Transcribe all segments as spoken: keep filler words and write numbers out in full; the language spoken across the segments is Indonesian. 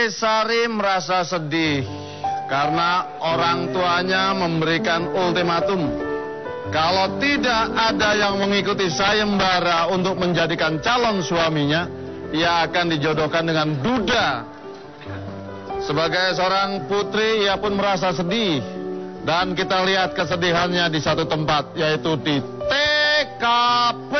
Putri Sari merasa sedih karena orang tuanya memberikan ultimatum. Kalau tidak ada yang mengikuti sayembara untuk menjadikan calon suaminya, ia akan dijodohkan dengan duda. Sebagai seorang putri, ia pun merasa sedih. Dan kita lihat kesedihannya di satu tempat, yaitu di T K P.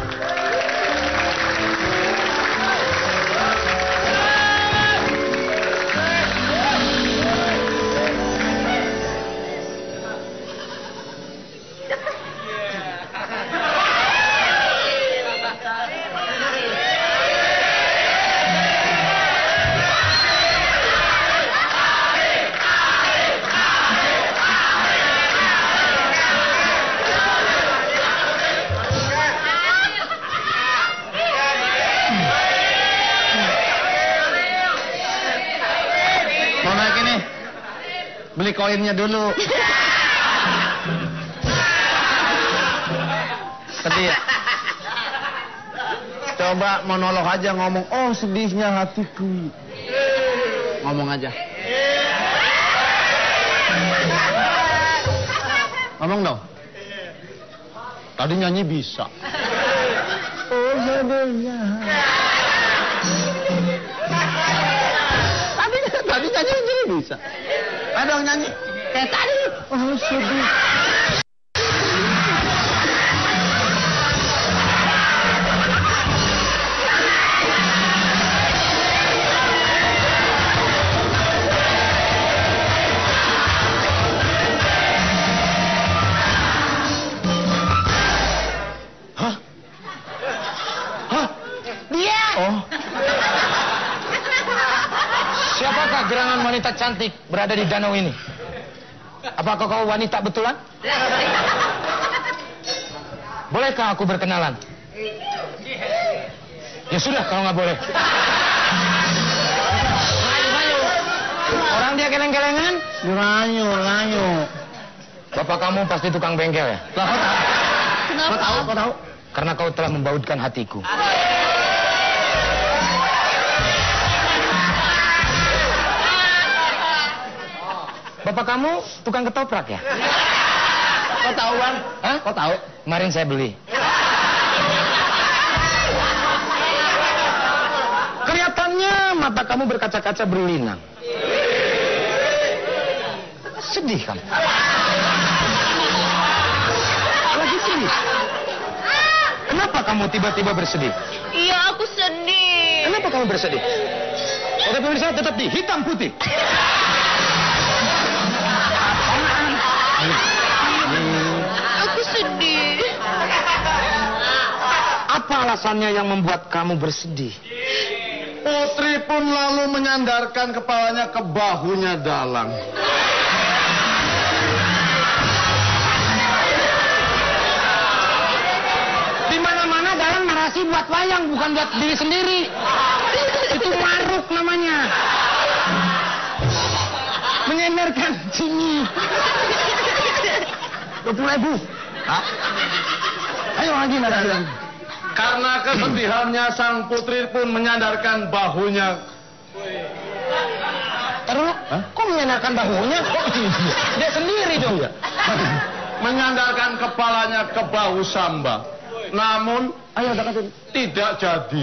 Beli koinnya dulu. Sedih ya? Coba monolog aja ngomong, oh sedihnya hatiku. Ngomong aja. Ngomong dong. Tadi nyanyi bisa. Oh sedihnya. Tadi, tadi nyanyi bisa. Ayo dong nyanyi kayak tadi. Oh sedih. Hah? Hah? Dia. Oh. Siapakah gerangan wanita cantik berada di danau ini? Apakah kau wanita betulan? Bolehkah aku berkenalan? Ya sudah, kalau nggak boleh. Ayo, orang dia geleng-gelengan? Lanyu, lanyu. Bapak kamu pasti tukang bengkel ya? Lah, kau tahu? Kenapa? Kau tahu, kau tahu? Karena kau telah membautkan hatiku. Bapak kamu tukang ketoprak ya? Kau tahu, Bang? Hah? Kau tahu? Kemarin saya beli. Kelihatannya mata kamu berkaca-kaca berlinang. Sedih kamu. Lagi sedih. Kenapa kamu tiba-tiba bersedih? Iya, aku sedih. Kenapa kamu bersedih? Oke, pemirsa, tetap di Hitam Putih. Aku sedih. Apa alasannya yang membuat kamu bersedih? Putri pun lalu menyandarkan kepalanya ke bahunya Dalang. Di mana-mana Dalang narasi buat wayang, bukan buat diri sendiri. Itu maruk namanya. Menyenderkan sini. Dua puluh ribu. Hah? Ayo lagi narasi. Karena kesedihannya, sang putri pun menyandarkan bahunya. Terus, kok menyandarkan bahunya? Kok dia sendiri dong. Menyandarkan kepalanya ke bahu Samba. Namun, Ayo deketin. tidak jadi.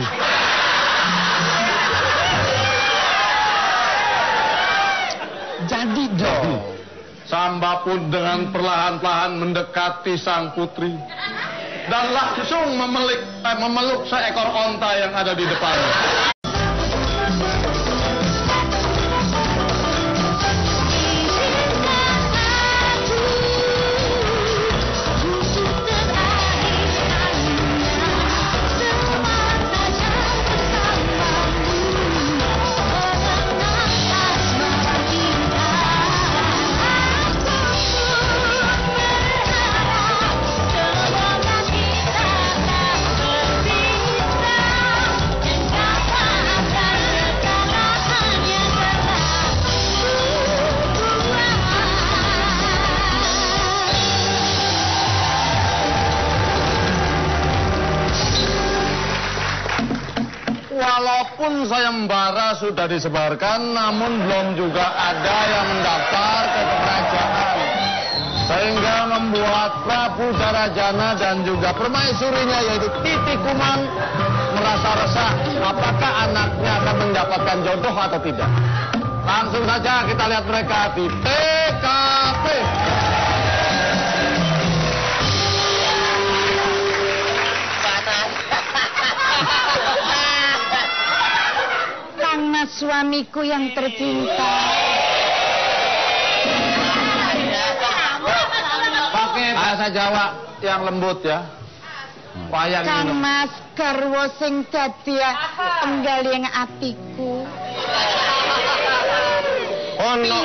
Jadi dong. Samba pun dengan perlahan-lahan mendekati sang putri. Dan langsung memelik, eh, memeluk seekor onta yang ada di depannya. Walaupun sayembara sudah disebarkan, namun belum juga ada yang mendaftar ke kerajaan. Sehingga membuat Prabu Darajana dan juga permaisurinya yaitu Titi Kuman merasa resah apakah anaknya akan mendapatkan jodoh atau tidak. Langsung saja kita lihat mereka di T K P. Kang Mas, suamiku yang tercinta. Pakai bahasa Jawa yang lembut ya. Wayang Kang minum. Mas, garwa sing dadi penggaling atiku. Ono.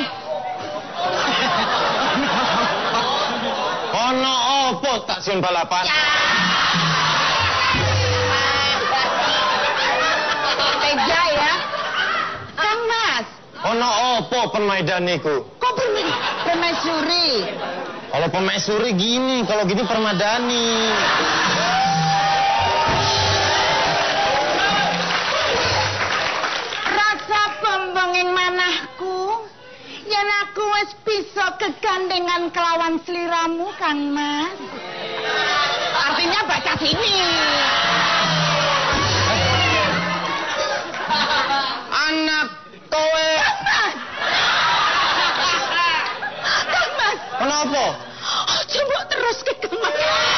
Ono opo tak sim balapan? Tega ya. Kang Mas, Ono opo permaidaniku? kok permi- permaisuri? Kalau permaisuri gini, kalau gini permadani. Rasa pembenging manahku. Yen aku wis bisa kegandengan kelawan sliramu, Kang Mas. Artinya baca sini. Anak kowe. Kang Mas, Kenapa? oh, coba terus ke Kang Mas.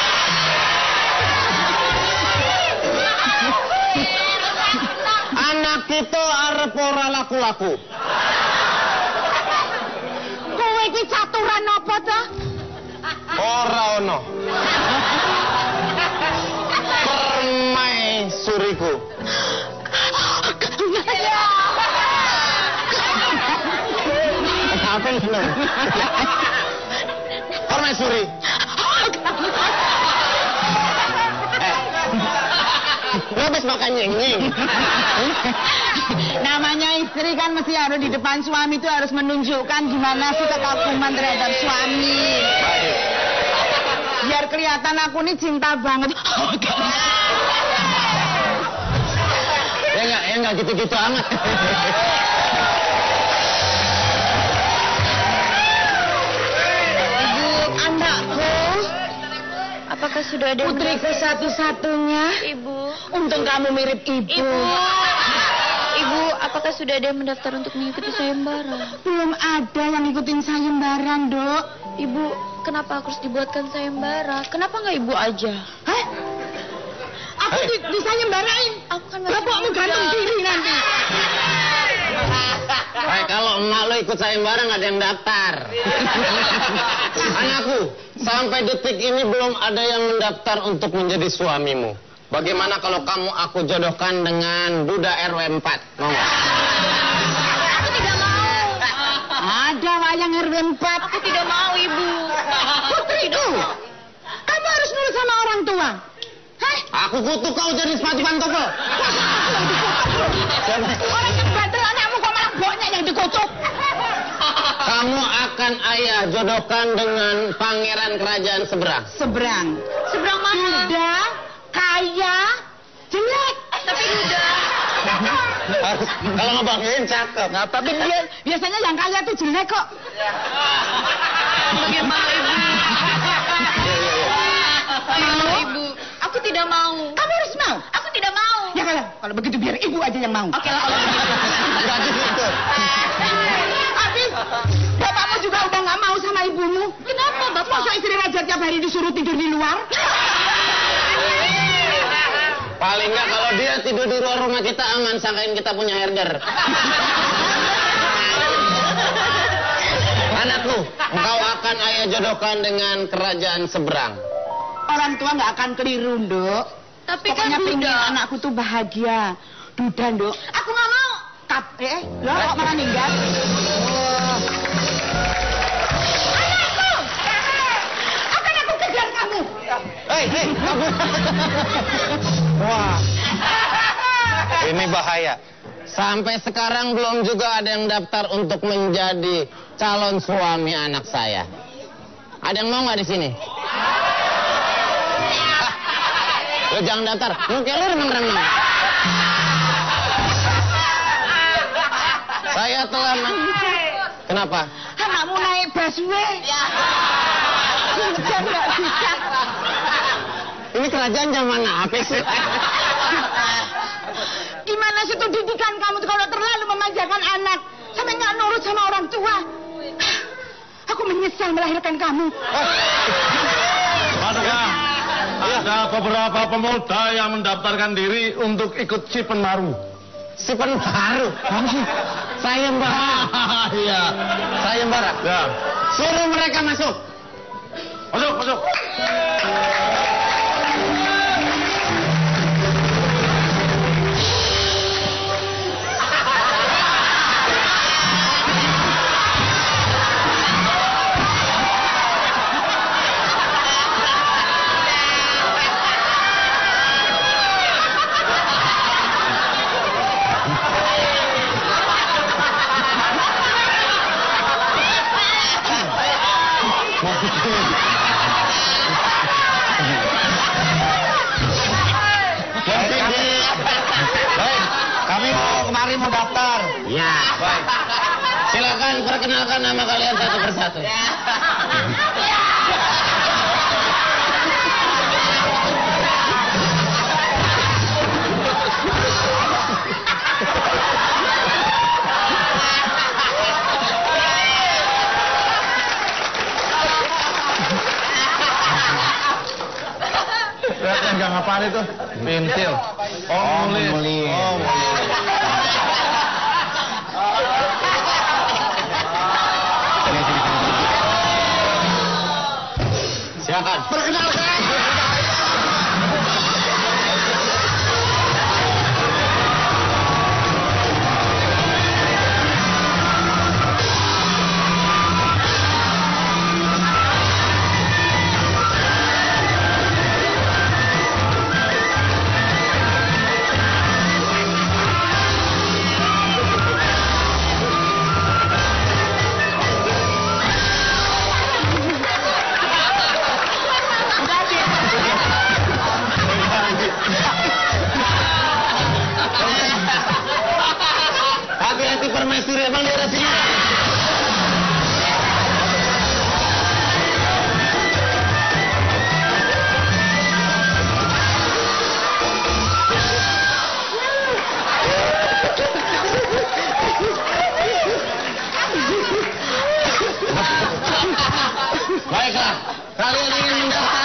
Anak kita arep ora laku-laku. Kowe iki caturan apa to? Ora ono. Permaisuriku. Apa ini? Permaisuri. Eh, lu habis makan nyeng-nyeng. Namanya istri kan mesti harus di depan suami itu harus menunjukkan gimana sih kekaguman terhadap suami. Biar kelihatan aku nih cinta banget. Ya enggak, ya enggak gitu-gitu amat. Ibu, anakku, Apakah sudah ada... putriku satu-satunya. Ibu. Untung kamu mirip ibu. Ibu. Ibu, apakah sudah ada yang mendaftar untuk mengikuti sayembara? Belum ada yang ngikutin sayembaran, Dok. Ibu, kenapa harus dibuatkan sayembara? Kenapa nggak ibu aja? Hah? Aku Hei. di, disayembarain. Aku kan masih Bapakmu muda. gantung diri nanti. Eh, kalau emak lo ikut sayembara nggak ada yang daftar. Anakku, sampai detik ini belum ada yang mendaftar untuk menjadi suamimu. Bagaimana kalau kamu aku jodohkan dengan Duda R W empat? Mau nggak? Aku tidak mau. Ada wayang R W empat. Aku tidak mau, Ibu. Putriku, kamu harus nurut sama orang tua. Hah? Aku kutuk kau jadi sepatu pantofel. Orang yang bandel anakmu kok malah boknya yang dikutuk. Kamu akan ayah jodohkan dengan pangeran kerajaan seberang. Seberang. Seberang mana? Muda, kaya, jelek. Tapi Duda. Kalau ngebanggain cakep. Nah, tapi dia- biasanya yang kaya tuh jelek kok. Bagaimana, Ibu? Mau, Ibu. Aku tidak mau. Kamu harus mau. Aku tidak mau. Ya kalau kalau begitu biar ibu aja yang mau. Oke lah kalau begitu. Enggak gitu. Habis bapakmu juga udah nggak mau sama ibumu. Kenapa, Bapak? Masa istri raja tiap hari disuruh tidur di luar? Paling nggak kalau dia tidur di luar rumah kita aman, sangkain kita punya herder. Anakku, engkau akan ayah jodohkan dengan kerajaan seberang. Orang tua nggak akan keliru, Nduk. Tapi Pokoknya kan pengen Duda. anakku tuh bahagia. Duda, Nduk. Aku nggak mau. Kap, eh, lo kok malah ninggal? Oh. Anakku! Akan aku kejar kamu. Hei, hei, kamu. Wah, ini bahaya. Sampai sekarang belum juga ada yang daftar untuk menjadi calon suami anak saya. Ada yang mau nggak di sini? Lo jangan daftar, mungkin lo remeng-remeng. Saya telah... Kenapa? Anakmu naik busway. Ya. Sudah nggak bisa. Ini kerajaan zaman apa sih? Gimana sih tuh didikan kamu tuh kalau terlalu memanjakan anak sampai nggak nurut sama orang tua? Aku menyesal melahirkan kamu. Warga, ada beberapa pemuda yang mendaftarkan diri untuk ikut si penmaru. Si penmaru? Apa sih? Sayembara. Iya. Sayembara. Ya. Suruh mereka masuk. Masuk, masuk. Baik, kami mau kemari mau daftar. Ya. Baik. Silakan perkenalkan nama kalian satu persatu. Lihat yang gak ngapaan itu? Pentil. Oh, mulit. Oh, mulit. Silakan. Perkenalkan. Hati-hati permaisuri, emang daerah sini. Baiklah, kalian ingin mendaftar?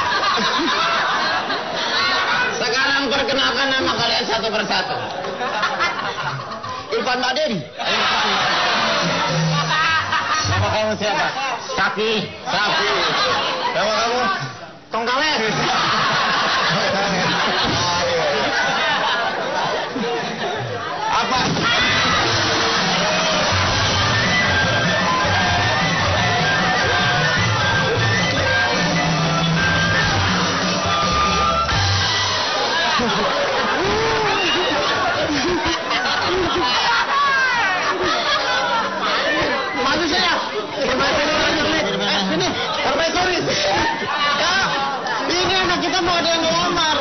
Sekarang perkenalkan nama kalian satu persatu. Irfan Maden. Nama kamu siapa? Sapi. Sapi. Nama kamu? Tongkalet. Apa? Maju saya. Sini, permaisuri. Ya, ini anak kita mau ada yang ngelamar.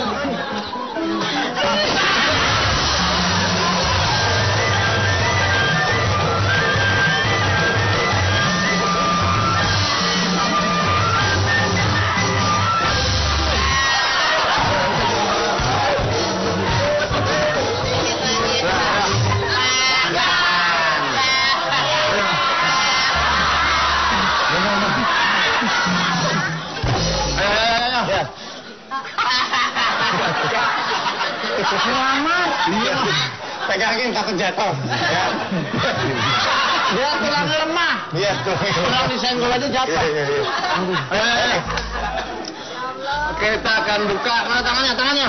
Selamat. Iya. Pegangin takut jatuh. Ya. Dia tulang lemah. Iya. Tulang disenggol aja jatuh. Iya, iya, iya. Ayo, ayo. Oke, kita akan buka. Mana tangannya? Tangannya.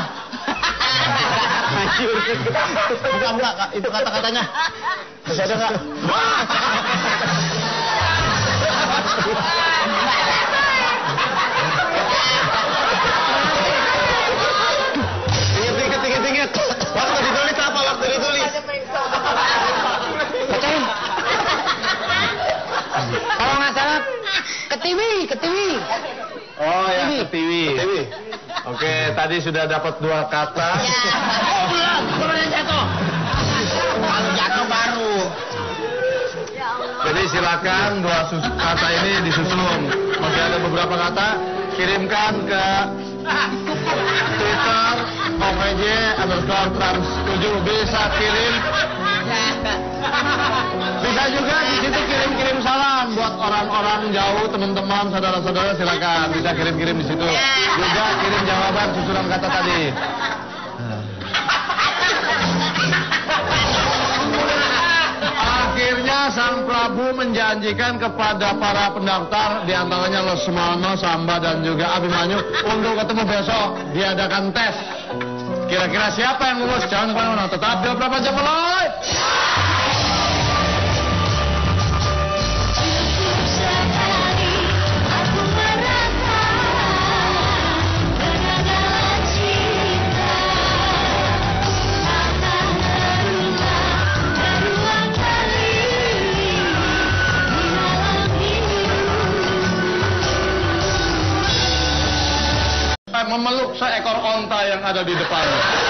Buka, buka. Itu kata-katanya. Masih ada nggak? Ingat-ingat. Waktu ditulis apa? Waktu ditulis. Bacain. Kalau nggak salah, ketiwi, ketiwi. Oh ya, ketiwi. Ketiwi. Oke, tadi sudah dapat dua kata. Oh belum, belum yang jatuh. Kalau jatuh baru. silakan dua kata ini disusun. Masih ada beberapa kata, kirimkan ke Twitter O V J underscore trans tujuh. Bisa kirim. Bisa juga di situ kirim-kirim salam buat orang-orang jauh, teman-teman, saudara-saudara, silakan bisa kirim-kirim di situ. Juga kirim jawaban susunan kata tadi. Akhirnya Sang Prabu menjanjikan kepada para pendaftar, diantaranya Lesmana, Samba, dan juga Abimanyu, untuk ketemu besok diadakan tes. Kira-kira siapa yang lulus? Jangan kemana-mana, tetap di Obrolan Pajak Mulai. Memeluk seekor onta yang ada di depan.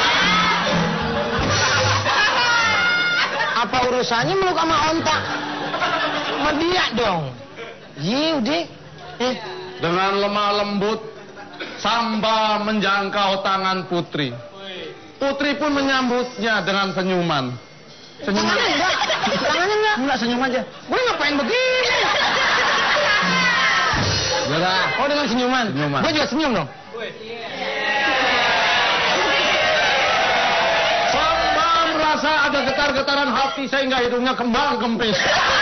Apa urusannya meluk sama onta? Sama dia dong. Yaudah. Eh. Dengan lemah lembut, Samba menjangkau tangan Putri. Putri pun menyambutnya dengan senyuman. Senyuman. Tangannya enggak? Tangannya enggak? Enggak, senyum aja. Gue ngapain begini? Udah. Oh, dengan senyuman? Senyuman. Gue juga senyum dong. Samba merasa ada getar-getaran hati sehingga hidungnya kembang kempis.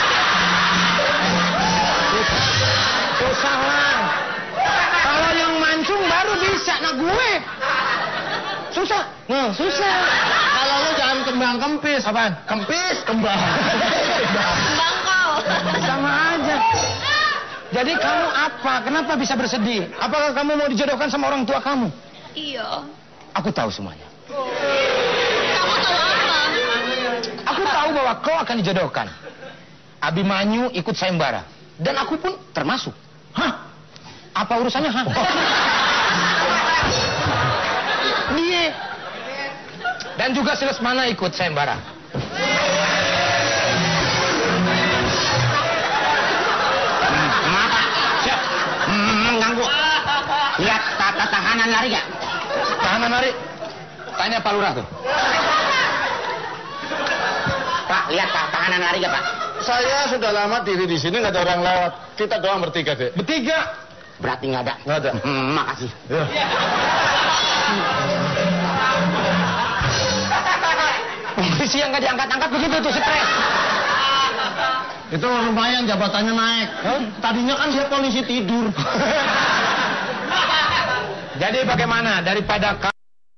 Susah lah. Kalau yang mancung baru bisa, nah gue susah. Nah, susah. Kalau lu jangan kembang kempis. Apaan? Kempis, kembang. Kembang kau. Sama aja. Jadi kamu apa? Kenapa bisa bersedih? Apakah kamu mau dijodohkan sama orang tua kamu? Iya. Aku tahu semuanya. Kamu tahu apa? Aku tahu bahwa kau akan dijodohkan. Abimanyu ikut sayembara. Dan aku pun termasuk. Hah? Apa urusannya? Hah? Dia. Dan juga si Lesmana ikut sayembara. Mengganggu. Lihat tata tahanan lari gak? Tahanan lari? Tanya Pak Lurah tuh. Pak, lihat tahanan lari gak, Pak? Saya sudah lama diri di sini, nggak ada orang lewat. Kita doang bertiga, Dek. Bertiga? Berarti nggak ada? Nggak ada. Hmm, makasih. Ya. Polisi yang nggak diangkat-angkat begitu tuh, stres. Itu lumayan jabatannya naik. Huh? Tadinya kan dia polisi tidur. Jadi bagaimana daripada ka-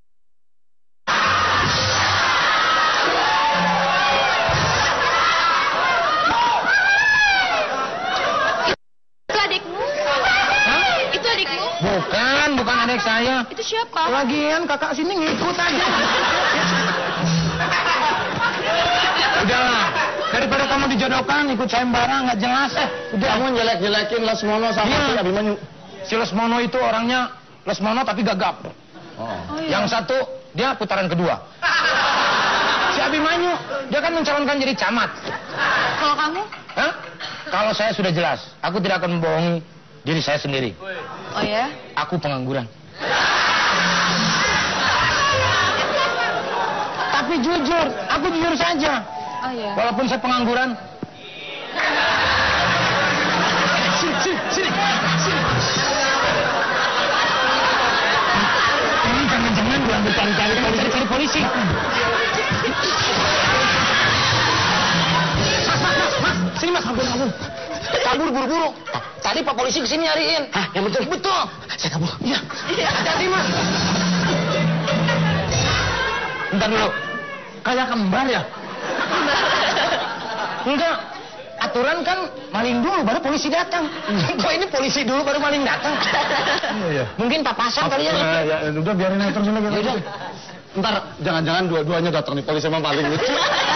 Itu adikmu? Hah? Itu adikmu? Bukan, bukan adik saya. Itu siapa? Lagian kakak sini ngikut aja. Udahlah, daripada kamu dijodohkan ikut sayembara nggak jelas. Eh, udah. Kamu jelek-jelekin Lesmono sama Iya. si Abimanyu. Si Lesmono itu orangnya Lesmono tapi gagap. Oh. Oh, iya. Yang satu dia putaran kedua. Si Abimanyu dia kan mencalonkan jadi camat. Kalau kamu? Hah? Kalau saya sudah jelas, aku tidak akan membohongi diri saya sendiri. Oh ya? Aku pengangguran. Tapi jujur, aku jujur saja. Oh ya. Walaupun saya pengangguran. Sini, sini, sini, sini. Ini jangan-jangan diambil cari-cari polisi, cari polisi. Mas, mas, mas, mas. Sini mas, ampun, ampun. Kabur buru-buru. Tadi Pak Polisi kesini nyariin. Hah, yang betul? Betul. Saya kabur. Iya. Hati-hati mas. Bentar dulu. Kayak kembar ya? Enggak. Aturan kan maling dulu baru polisi datang. Kok ini polisi dulu baru maling datang? Iya. Mungkin papasan kali ya. Ya, ya, udah biarin aja terus lagi. Yaudah. Ntar jangan-jangan dua-duanya datang nih, polisi emang paling lucu.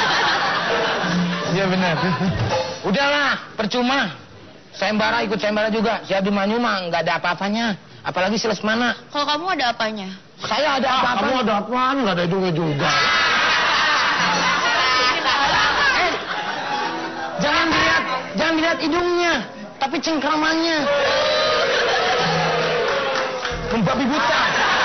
Iya benar. Udahlah, percuma. Sayembara ikut sayembara juga. Si Abimanyu mah nggak ada apa-apanya. Apalagi si Lesmana. Kalau kamu ada apanya? Saya ada Ah, apa-apa. kamu ada apaan? Nggak ada hidungnya juga. Eh, jangan dilihat, Jangan dilihat hidungnya, tapi cengkramannya. Membabi buta.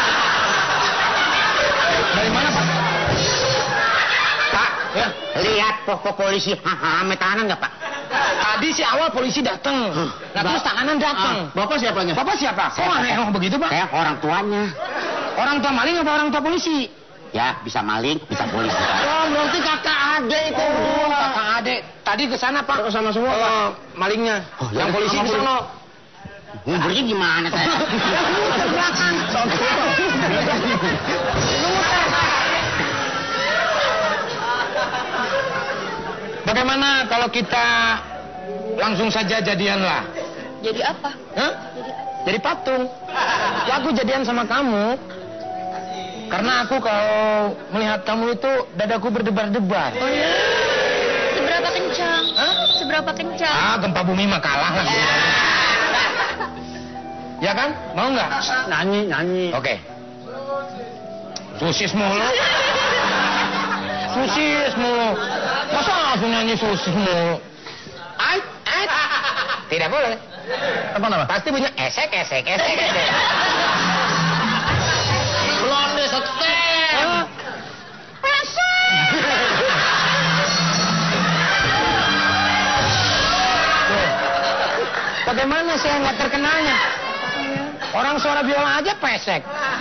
Dari mana, Pak? Pak, ya. Lihat pokok polisi ame tahanan nggak, Pak? Tadi si awal polisi datang. Nah, terus tahanan datang. Ah, Bapak siapanya? Bapak siapa? Kok aneh oh, begitu, Pak? Saya orang tuanya. Orang tua maling apa orang tua polisi? Ya, bisa maling, bisa polisi. Oh, berarti kakak adik itu. Oh, kakak adik. Tadi ke sana, Pak. Ke sana semua, oh, Pak. Malingnya. Oh, yang ya, polisi di sana. Ngumpulnya gimana saya? Ke belakang. Bagaimana kalau kita langsung saja jadianlah? Jadi apa? Hah? Jadi patung. Ya, aku jadian sama kamu. Karena aku kalau melihat kamu itu dadaku berdebar-debar. Oh ya? Seberapa kencang? Hah? Seberapa kencang? Ah, gempa bumi mah kalah lah. Ya kan? Mau nggak? Nyanyi, nyanyi. Oke. Susis mulu. Susis mulu. Masa langsung nyanyi susis mulu? Ait, ait. Tidak boleh. Apa nama? Pasti punya esek, esek, esek, esek. Belum di setel. Bagaimana saya nggak terkenalnya? Orang suara biola aja pesek.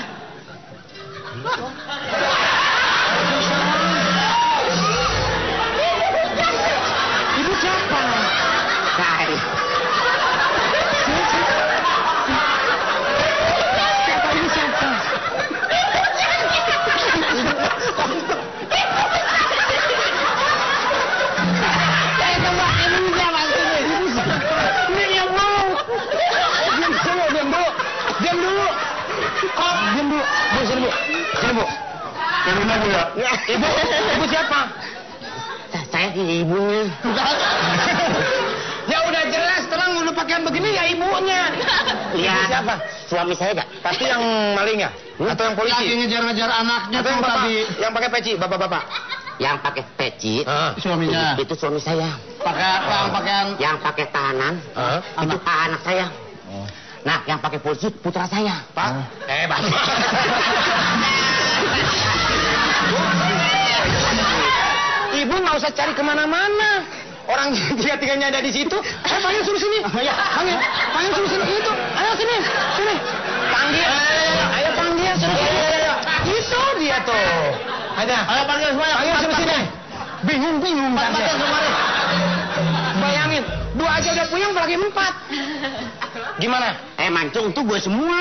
Ibu siapa? Saya. Siapa ini siapa? Saya coba ini siapa sini? Ini yang mau. Diam dulu, diam dulu, diam dulu. Oh, diam dulu. Bu, sini bu, sini bu. Yang mana, Bu, ya? Ibu, ibu siapa? Saya ibunya. Ya udah jelas, terang udah pakaian begini ya ibunya. Lihat. Ibu siapa? Suami saya gak? Tapi yang maling ya? Atau yang polisi? Lagi ngejar-ngejar anaknya Atau tuh yang bapak? tadi. Yang pakai peci, bapak-bapak. Yang pakai peci. Ah. Suaminya. Itu suami saya. Pakai yang pakaian. Yang pakai tahanan. Ah. Itu anak saya. Nah, yang pakai polisi putra saya. Pak, eh Pak. Ibu nggak usah cari kemana-mana. Orang tiga-tiganya ada di situ. Eh, panggil suruh sini. Ya, panggil, panggil suruh sini. Itu, ayo sini, sini. Panggil, ayo panggil suruh sini. Itu dia tuh. Ada. Ayo panggil semuanya. Panggil suruh sini. Bingung, bingung kan Panggil dia. semuanya. Bayangin, dua aja udah puyeng, apalagi empat. Gimana? Eh, mancung tuh gue semua.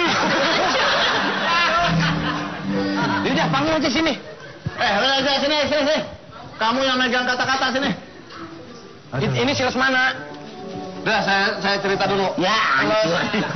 Udah, panggil aja sini. Eh, udah, udah, sini, sini, sini. Kamu yang megang kata-kata sini. I- Ini sales mana? Udah, saya saya cerita dulu. Ya, hancur.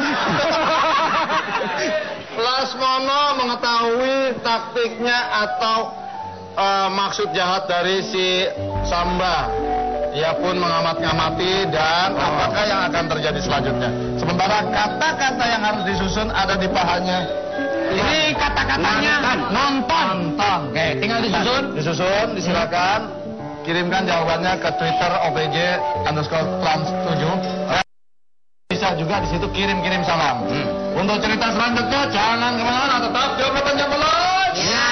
Lasmono mengetahui taktiknya atau eh, maksud jahat dari si Samba. Ia pun mengamat-ngamati dan apakah yang akan terjadi selanjutnya. Sementara kata-kata yang harus disusun ada di pahanya. Ini kata-katanya nonton. Nonton. Oke, tinggal disusun. Disusun, disilakan. Kirimkan jawabannya ke Twitter O B J underscore trans tujuh. Bisa juga di situ kirim-kirim salam. Hmm. Untuk cerita selanjutnya jangan kemana-mana, tetap di Obrolan Jam Bolos. Ya.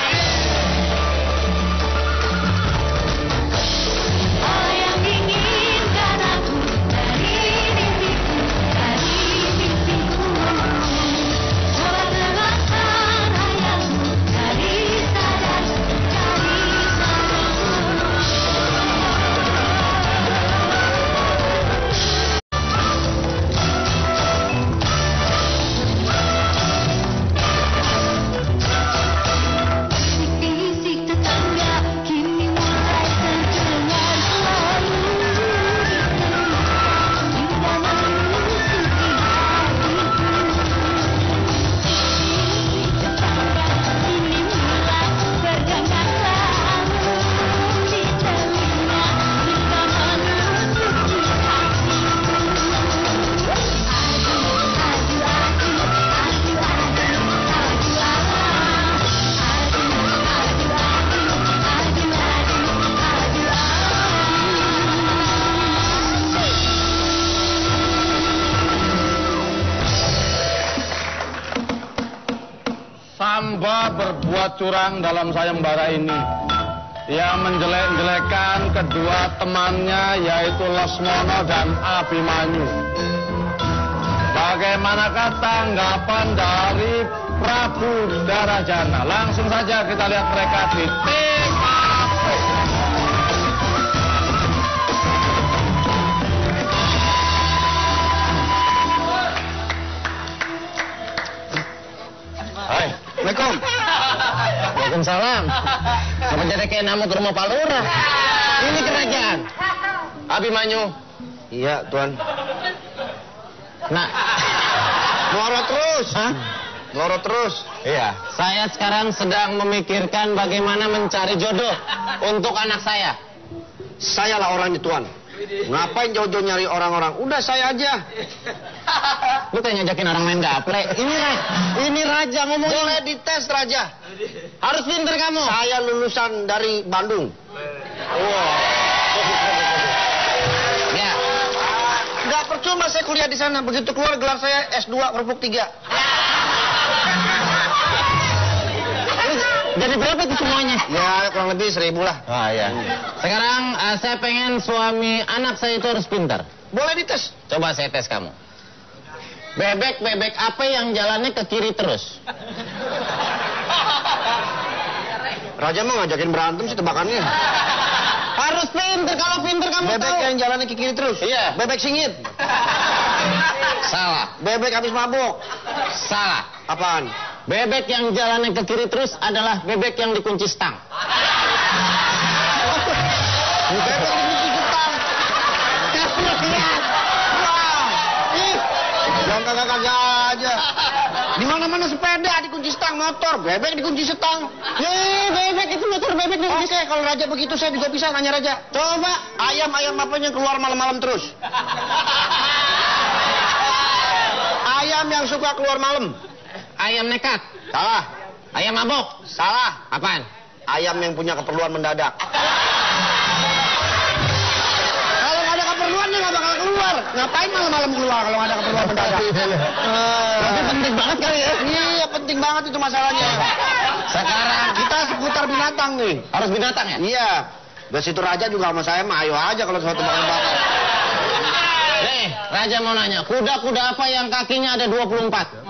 Apa yang diinginkan aku dari mimpiku, dari mimpiku. Coba tebakkan hayalmu dari sadar, dari sadar. hamba berbuat curang dalam sayembara ini. Ia menjelek-jelekan kedua temannya, yaitu Lesmono dan Abimanyu. Bagaimanakah tanggapan dari Prabu Darajana? Langsung saja kita lihat mereka di T K P. Hai. Assalamualaikum. Waalaikumsalam. Kenapa jadi kayak namu ke rumah Pak Lurah? Ini kerajaan. Abimanyu. Iya, Tuan. Nah, ngorot terus. Hah? Ngorot terus. Iya. Saya sekarang sedang memikirkan bagaimana mencari jodoh untuk anak saya. Saya lah orangnya, Tuan. Ngapain jauh-jauh nyari orang-orang? Udah saya aja. Lu kayak ngajakin orang main gaple. Ini Raja, ini Raja ngomong. Boleh dites Raja. Harus pinter kamu. Saya lulusan dari Bandung. Wow. Ya. Nggak percuma saya kuliah di sana. Begitu keluar gelar saya S dua Perpuk tiga. Jadi berapa itu semuanya? Ya kurang lebih seribu lah. Ah ya. Sekarang uh, saya pengen suami anak saya itu harus pintar. Boleh dites. Coba saya tes kamu. Bebek bebek apa yang jalannya ke kiri terus? Raja mau ngajakin berantem sih tebakannya. Harus pintar, kalau pintar kamu bebek tahu. Bebek yang jalannya ke kiri terus? Iya. Bebek singit. Salah. Bebek habis mabuk? Salah. Apaan? Bebek yang jalannya ke kiri terus adalah bebek yang dikunci stang. Bebek dikunci stang. Lihat. Wah. Ih. Jangan kagak-kagak aja. Di mana-mana sepeda dikunci stang, motor, bebek dikunci stang. Ye, bebek itu motor bebek dikunci. Oke, kalau Raja begitu saya juga bisa nanya Raja. Coba ayam-ayam apa yang keluar malam-malam terus? Ayam yang suka keluar malam. Ayam nekat. Salah. Ayam mabuk. Salah. Apaan? Ayam yang punya keperluan mendadak. Kalau nggak ada keperluan dia nggak bakal keluar. Ngapain malam-malam keluar kalau nggak ada keperluan mendadak? Tapi penting banget kali ya. Iya penting banget itu masalahnya. Sekarang kita seputar binatang nih. Harus binatang ya? Iya. Dari situ Raja juga sama saya mah ayo aja kalau suatu bakal-bakal. Nih, Raja mau nanya, kuda-kuda apa yang kakinya ada dua puluh empat?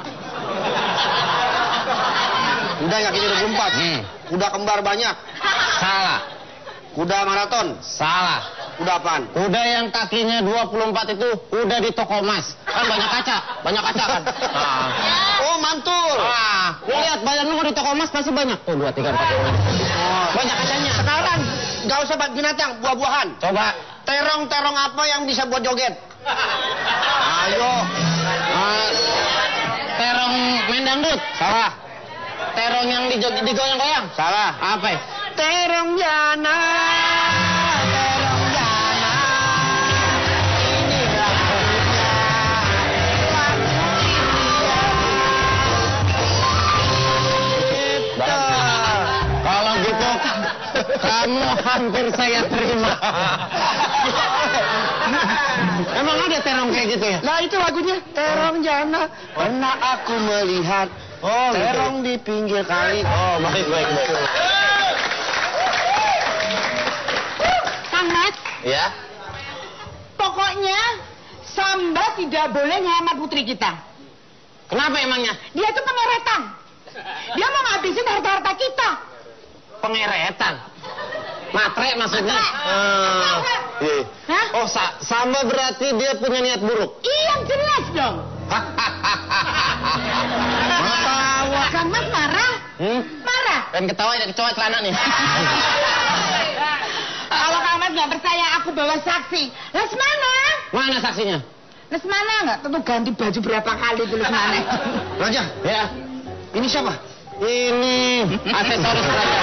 Kuda yang kakinya dua puluh empat. Hmm. Kuda kembar banyak. Salah. Kuda maraton. Salah. Kuda apaan? Kuda yang kakinya dua puluh empat itu kuda di toko emas. Kan banyak kaca, banyak kaca kan. Nah. Oh, mantul. Ah, lihat bayar lu di toko emas pasti banyak. Tuh dua, tiga, empat. Oh. Banyak kacanya. Sekarang nggak usah binatang, buah-buahan. Coba. Terong-terong apa yang bisa buat joget? Ayo. Uh, terong main dangdut. Salah. Terong yang digoyang-goyang. Salah. Apa? Terong jana. Terong jana. Inilah kita. Kalau gitu kamu hampir saya terima. Emang ada terong kayak gitu ya? Nah itu lagunya Terong Jana. Pernah aku melihat oh, terong gitu. Di pinggir kali. Oh baik baik baik. Kang Mas. Ya. Pokoknya Samba tidak boleh ngelamar putri kita. Kenapa emangnya? Dia itu pengeretan. Dia mau ngabisin harta-harta kita. Pengeretan? Matre maksudnya? Uh, iya. Hah? Oh, sa Samba berarti dia punya niat buruk? Iya, jelas dong. Ketawa. Kang Mas marah? Hmm? Marah? Dan ketawa ada kecoa celana nih. Kalau Kang Mas nggak percaya, aku bawa saksi. Lesmana? Mana saksinya? Lesmana nggak? Tentu ganti baju berapa kali itu Lesmana. Raja? Ya. Ini siapa? Ini aksesoris Raja.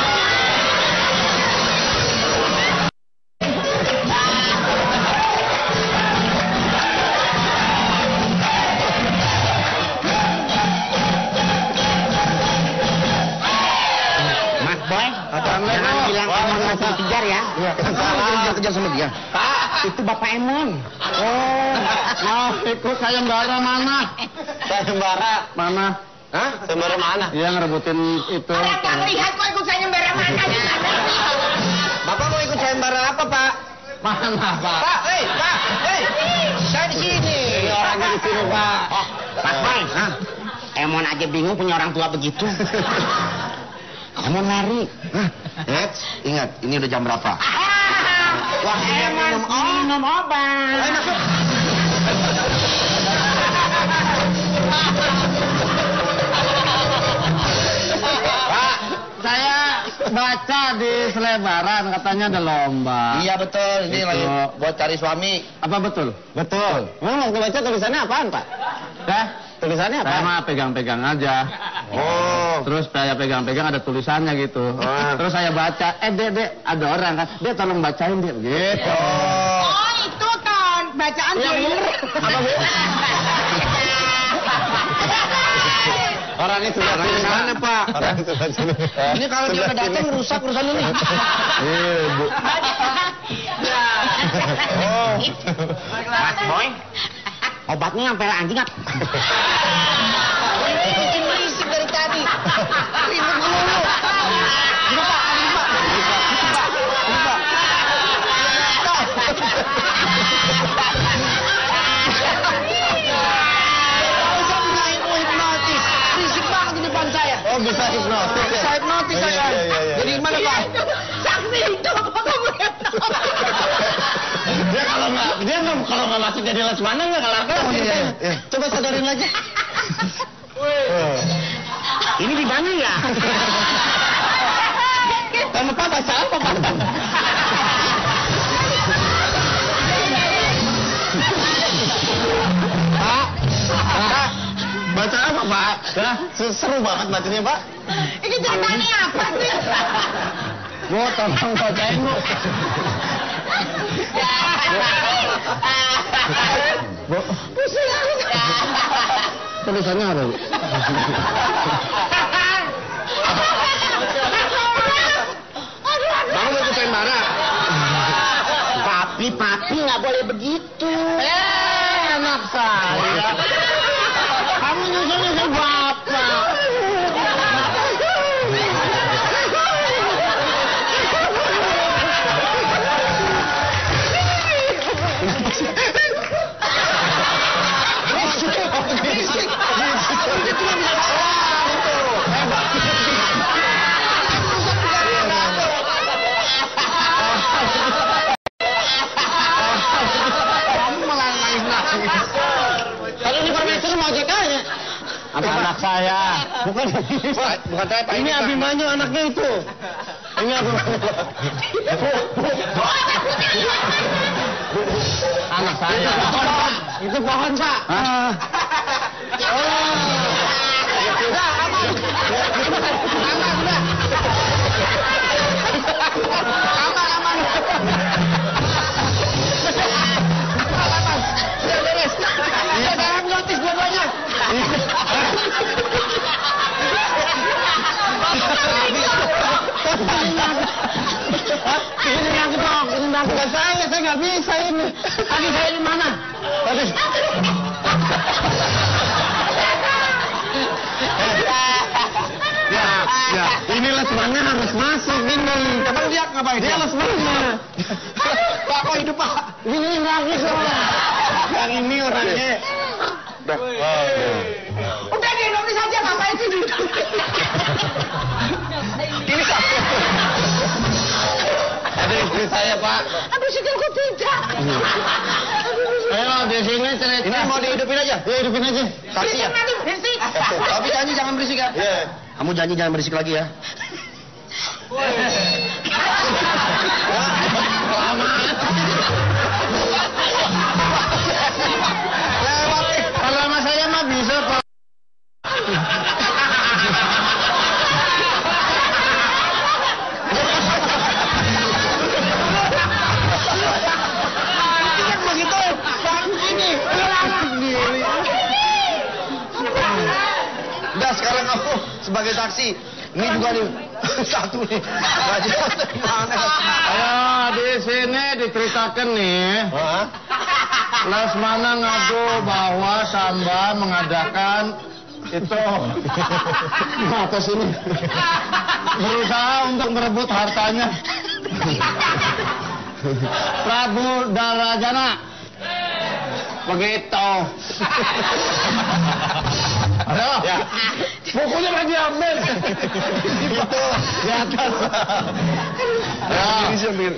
Jangan bilang Emon mau dikejar ya. Jangan kejar sama dia. Itu Bapak Emon. Oh, mau ikut sayembara mana? Sayembara Mana? Hah? Sayembara mana? Iya, ngerebutin itu. Orang nggak melihat kok ikut sayembara mana di sana. Bapak mau ikut sayembara apa, Pak? Mana, Pak? Pak, hei, Pak, hei. Saya di sini. Ini orangnya di sini, Pak. Oh, Pak Boy. Hah? Emon aja bingung punya orang tua begitu. Kamu lari. Hah? Ingat, ingat, ini udah jam berapa? Wah, minum, minum obat. Ayo masuk. Pak, saya baca di selebaran katanya ada lomba. Iya betul, ini Itu. lagi buat cari suami. Apa betul? Betul. Memang waktu baca tulisannya apaan, Pak? Dah, tulisannya apa? Saya mah pegang-pegang aja. Oh. Terus saya pegang-pegang ada tulisannya gitu. Ah. Terus saya baca, eh dek, dek, ada orang kan. Dia tolong bacain dia gitu. Oh. Oh itu kan bacaan Iya, dulu. bener. Apa, Bu? Orang itu Orang di sana, Pak. Orang itu di sini. Ini kalau dia udah datang rusak urusan ini. Iya, Bu. Oh. Pak Boy. Obatnya sampai anjing apa? Ini bikin berisik dari tadi. Ribut mulu. Ini, Pak. Ini, Pak. Ini, Pak. Ini, Pak. Kalau saya punya ilmu hipnotis, berisik banget di depan saya. Oh, bisa hipnotis. Bisa hipnotis Oh, iya, saya. iya, iya, iya. Jadi gimana, Pak? Itu saksi hidup kamu Dia kalau nggak, dia nggak kalau nggak masuk jadi Lesmana nggak kelar kelar. Oh, iya, iya. Coba sadarin lagi. Ini di mana ya? Tahun depan baca apa, Pak? Pak, Pak, baca apa, Pak? Hah? Seru banget bacanya, Pak. Ini ceritanya apa sih? Bu, tolong bacain, Bu. Bu, Pusing aku. tulisannya ada, Bu. Kamu mau ikut sayembara? Papi, papi nggak boleh begitu. Eh, anak saya. Kamu nyusul-nyusul bapak. Kalau ini permaisur mau cekanya. Apa anak saya? Bukan Bukan saya, Pak. ini Pak. Abimanyu anaknya itu. Ini Abimanyu. Anak saya. Itu pohon, Pak. Ah. Oh. Sudah, aman. Aman, sudah. Aman, aman. Aman. Sudah beres. Sudah dalam notis dua-duanya. Ini yang ketok, ini yang ketok saya, saya nggak bisa ini. Tadi saya di mana? Tadi. Ya, ya, ini Lesmana harus masuk ini. Emang dia ngapain? Dia Lesmana. Pak, kok hidup, Pak? Ini yang lagi soalnya. Yang ini orangnya. Udah di Indonesia aja ngapain sih? Ini siapa? Ada istri saya, Pak. Aduh sikilku tidak. Ayo di sini cerita. Ini mau dihidupin aja? Ya, hidupin aja. Saksi ya? Nanti berisik. Tapi janji jangan berisik ya? Iya. Kamu janji jangan berisik lagi ya? Kalau sama saya mah bisa, Pak. Kan begitu, Pak. Ini. Udah sekarang kamu sebagai saksi. Ini juga nih satu nih. Gaji mana? Ayo di sini diceritakan nih. Lesmana ngadu bahwa Samba mengadakan itu atas ini berusaha untuk merebut hartanya Prabu Darajana. Begitu. Aduh, ya. Bukunya lagi ambil. Itu di atas. Ya. Ini sambil.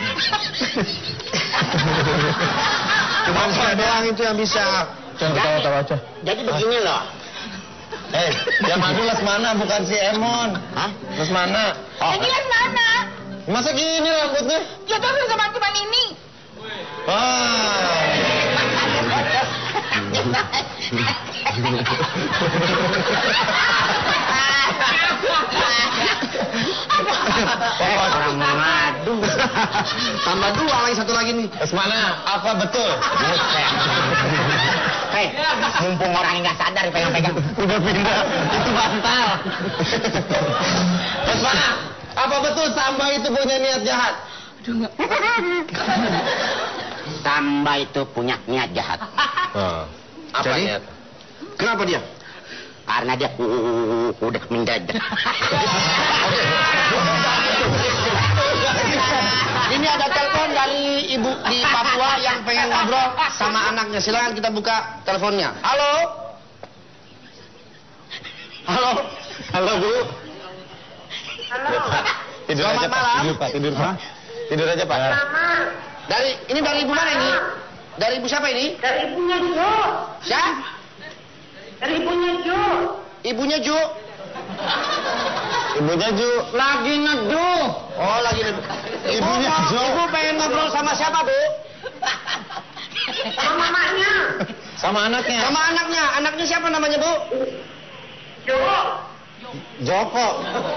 Cuma saya doang itu yang bisa. Jangan tawa-tawa aja. Jadi begini loh. Eh, yang maju Lesmana bukan si Emon. Hah? Lesmana. Oh. Ini Lesmana. Masa gini rambutnya? Ya terus sama cuma ini. Wah. Orang mengadu. Tambah dua lagi satu lagi nih. Lesmana, apa betul? Hei, mumpung orang nggak sadar pegang-pegang. Udah pindah, itu bantal. Lesmana, apa betul Samba itu punya niat jahat? Samba itu punya niat jahat. Oh. Apa Jadi? niat? Kenapa dia? Karena dia uh, udah mendadak. Ini ada telepon dari ibu di Papua yang pengen ngobrol sama anaknya. Silakan kita buka teleponnya. Halo? Halo? Halo Bu. Halo. Tidur Selamat aja Pak. malam. Tidur Pak, tidur Pak. Tidur aja Pak. Dari ini dari ibu mana ini? Dari ibu siapa ini? Dari ibunya Jo. Siapa? Dari ibunya Jo. Ibunya Ju. Ibunya Ju. Lagi ngeduh. Oh, lagi ngeduh. Ibunya Ibu, Jo. Ibu pengen ngobrol sama siapa, Bu? Sama mamanya. Sama anaknya. Sama anaknya. Anaknya siapa namanya, Bu? Jo. Joko.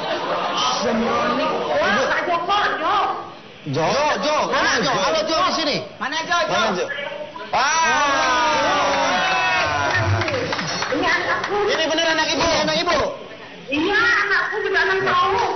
Oh, Pak Joko, Jo. Jo, Jo. Mana Jo? Halo Jo di sini. Mana Jo, Jo? Mana Jo? Ah. Ini anakku. Ini bener anak ibu, anak ibu. Iya, anakku juga enam tahun.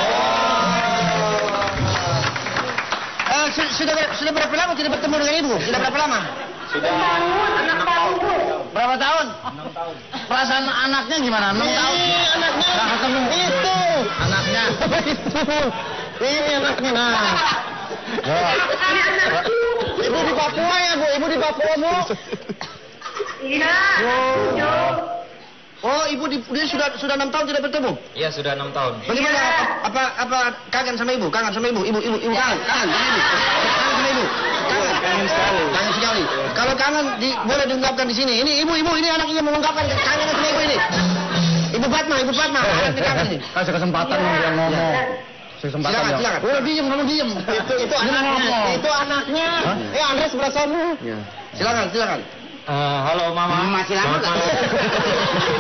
Eh, su- sudah ber- sudah berapa lama tidak bertemu dengan ibu? Sudah berapa lama? Sudah Tahun, enam tahun. Berapa tahun? enam tahun. Perasaan anaknya gimana? enam tahun. Ini anaknya. Nggak ketemu. Itu. Anaknya. Itu. Ini anaknya. Nah. Ya. Ini anakku. Ibu di Papua ya, Bu? Ibu di Papua, Bu? Iya. Jo. Oh, ibu di, dia sudah sudah enam tahun tidak bertemu. Iya, sudah enam tahun. Bagaimana? Iya. Apa apa kangen sama ibu? Kangen sama ibu? Ibu ibu ibu kangen, kangen sama ibu. Kangen sama ibu. Kangen, Kangen sekali. kangen sekali. Kalau kangen di, boleh diungkapkan di sini. Ini ibu ibu ini anaknya mengungkapkan kangen sama ibu ini. Ibu Fatma, ibu Fatma. Anaknya kangen ini. Kasih kesempatan dia ngomong. Kesempatan Silakan, ya. silakan. Udah diem, kamu diem. Itu itu anaknya. Itu anaknya. Eh Andres sebelah sana. Silakan, silakan. Eh, halo Mama. Masih lama Selamat nggak? malam.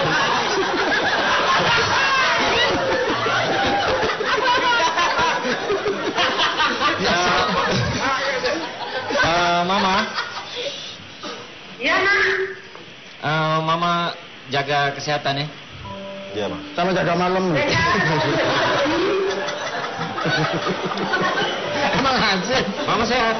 Eh, Mama, Iya, Nak. eh, Mama jaga kesehatan ya. Iya, Mas. Sama jaga malam. Emang hasil. Mama sehat.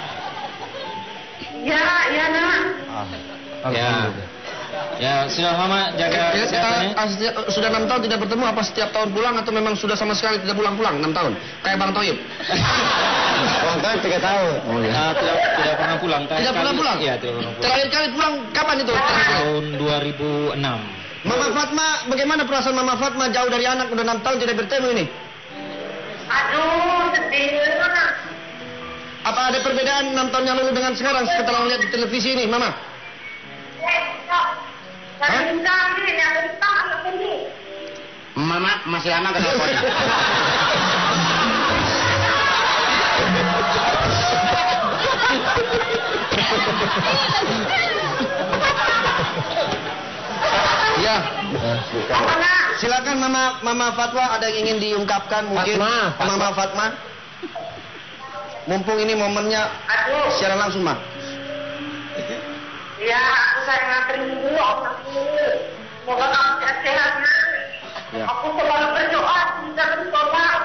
Iya, iya, Nak. Ya. Ya, sudah Mama jaga Kira- kesehatannya. ah, setiap- sudah enam tahun tidak bertemu, apa setiap tahun pulang atau memang sudah sama sekali tidak pulang-pulang enam tahun? Kayak Bang Toyib. Orang tua tiga tahun. Oh iya. Eh, tidak tidak pernah pulang. Terakhir Tidak kali- pernah pulang? Iya, tidak pernah pulang. Terakhir kali pulang kapan itu? Terakhir kali? Tahun dua ribu enam. Mama Fatma, bagaimana perasaan Mama Fatma jauh dari anak udah enam tahun tidak bertemu ini? Aduh, sedih, Nak. Apa ada perbedaan enam tahun yang lalu dengan sekarang setelah melihat di televisi ini, Mama? Eh, Nak. Saya minta ini, yang minta anak ini. Mama masih lama ke teleponnya. Iya. Apa, Nak? Silakan Mama Mama Fatwa, ada yang ingin diungkapkan mungkin? Fatma, Fatma. Mama Fatma. Mumpung ini momennya Aduh. secara langsung, Ma. Ya, aku sayang nganterin dulu anakku. Semoga kamu sehat-sehat, Nak. Ya. Aku selalu berdoa, tidak bertobat.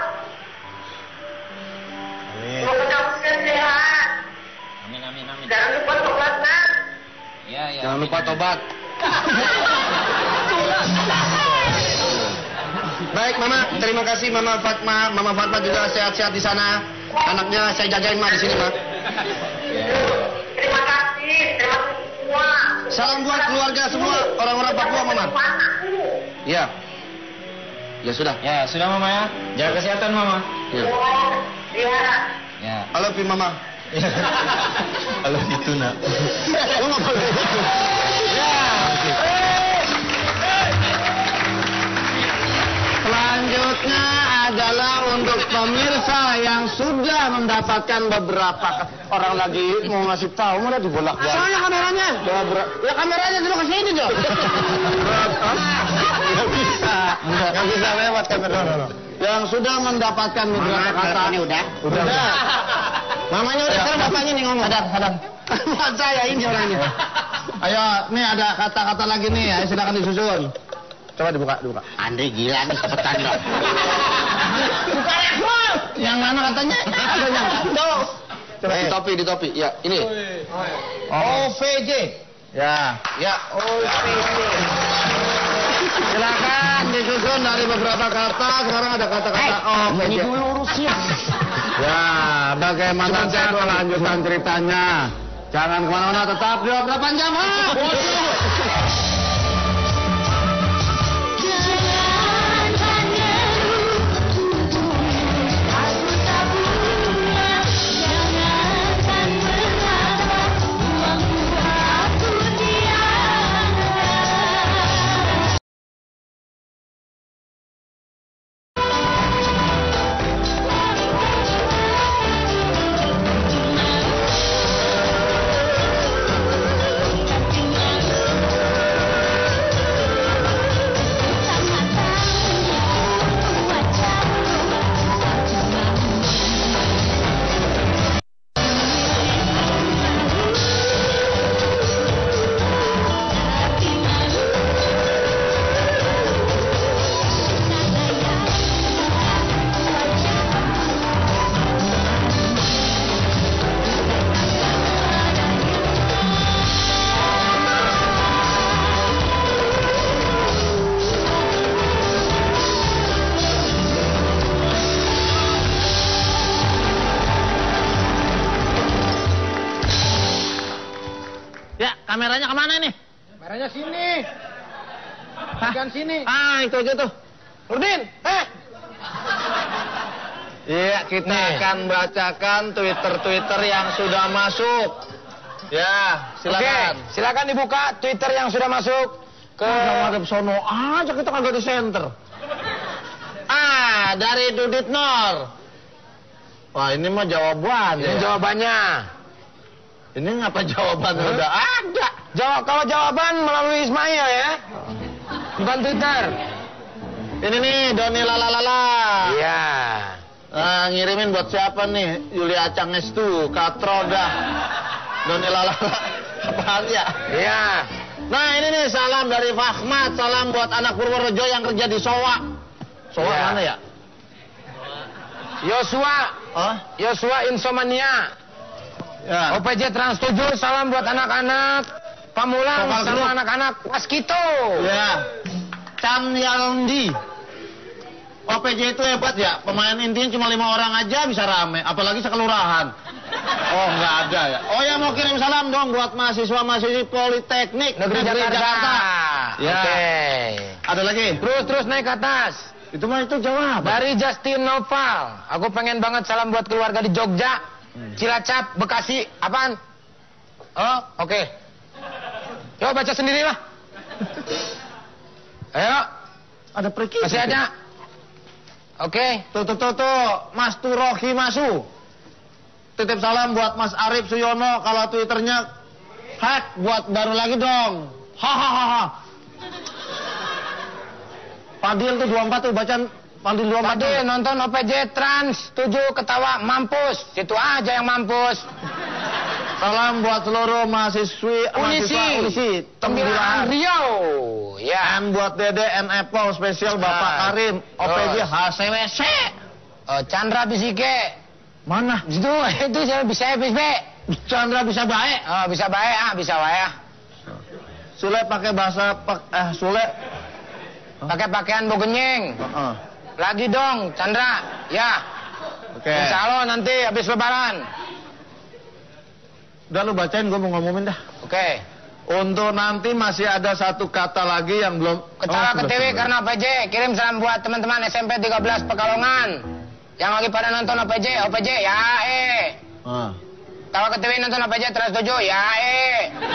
Amin. Semoga kamu sehat-sehat. Amin amin amin. Jangan lupa tobat, Nak. Ya ya. Jangan lupa tobat. Baik, Mama. Terima kasih, Mama Fatma. Mama Fatma juga sehat-sehat di sana. Anaknya saya jagain, Ma, di sini, Ma. Terima kasih, terima kasih semua. Salam buat keluarga semua, orang-orang Papua, Mama. Iya. Ya sudah. Ya, sudah Mama ya. Jaga kesehatan Mama. Ya. Iya. Ya. I love you, Mama. Kalau gitu nak. Lu nggak boleh gitu. Ya. Selanjutnya adalah untuk pemirsa yang sudah mendapatkan beberapa orang lagi mau ngasih tahu, malah dibolak balik. Soalnya kameranya. Beberapa. Ya kameranya dulu ke sini dong. Nggak bisa. Nggak bisa lewat kamera. Yang sudah mendapatkan beberapa kata. Ini udah. Udah. udah. Mamanya udah, sekarang bapaknya nih ngomong. Sadar, sadar. Bukan saya, ini orangnya. Ayo, nih ada kata-kata lagi nih, ayo silakan disusun. Coba dibuka, dibuka. Andre gila nih, cepetan dong. Buka level. Yang mana katanya? Ada yang tuh. Coba di topi, di topi. Ya, ini. O V J. Ya, ya. O V J. Silakan disusun dari beberapa kata. Sekarang ada kata-kata O V J. Ini dulu urusnya. Ya, bagaimana saya melanjutkan ceritanya? Jangan kemana-mana, tetap di delapan jam. Ha? Kameranya kemana nih? Kameranya sini. Bukan sini. Ah, itu aja tuh. Nurdin, eh. Iya, kita nih akan bacakan Twitter-Twitter yang sudah masuk. Ya, silakan. Oke, silakan dibuka Twitter yang sudah masuk ke Madep sono aja, kita kagak di center. Ah, dari Dudit Nor. Wah, ini mah jawaban. Ini ya jawabannya. Ini ngapa jawaban huh? Udah ada? Jawab kalau jawaban melalui Ismail ya, bukan Twitter. Ini nih Doni lalalala. Iya. Nah, ngirimin buat siapa nih? Yuli Acang Estu, Katroda, Doni lalalala. Apaan ya? Iya. Nah ini nih salam dari Fahmat, salam buat anak Purworejo yang kerja di Sowa. Sowa ya. Mana ya? Yosua. Oh? Yosua Insomania. Ya. O P J Trans tujuh, salam buat anak-anak Pamulang, sama anak-anak Waskito. Ya. Chan Yalndi. O P J itu hebat ya, pemain intinya cuma lima orang aja bisa rame, apalagi sekelurahan. Oh nggak ada ya. Oh ya mau kirim salam dong buat mahasiswa-mahasiswi Politeknik Negeri, Negeri Jakarta. Jakarta. Ya. Oke. Okay. Ada lagi? Terus terus naik ke atas. Itu mah itu jawab. Dari Justin Noval, aku pengen banget salam buat keluarga di Jogja. Hmm. Cilacap, Bekasi, apaan? Oh, oke. Okay. Coba baca sendiri lah. Ayo. Ada pergi. Masih ada. Oke. Okay. Tuh, tuh, tuh, tuh. Mas Turohi Masu. Titip salam buat Mas Arif Suyono. Kalau Twitternya hack, buat baru lagi dong. Hahaha. Padil tuh dua puluh empat tuh, bacaan. Padil dua puluh empat. Padil nonton O P J Trans tujuh ketawa mampus. Situ aja yang mampus. Salam buat seluruh mahasiswi Unisi, mahasiswa Unisi Tembilan Riau. Ya. M buat Dede and Apple spesial Bapak Karim. O P J H C W C. Oh, Chandra Bisike. Mana? Itu itu saya bisa bisa. Chandra bisa baik. Oh, bisa baik ah, bisa baik. Sule pakai bahasa pak eh Sule pakai pakaian bogenyeng. Uh -uh. Lagi dong, Chandra. Ya. Oke. Insya Allah nanti habis lebaran. Udah lu bacain, gue mau ngomongin dah. Oke. Untuk nanti masih ada satu kata lagi yang belum... Ketawa ke T V karena O P J. Kirim salam buat teman-teman S M P tiga belas Pekalongan. Yang lagi pada nonton O P J, O P J, ya eh. Ah. Ketawa ke T V nonton O P J Trans tujuh, ya eh.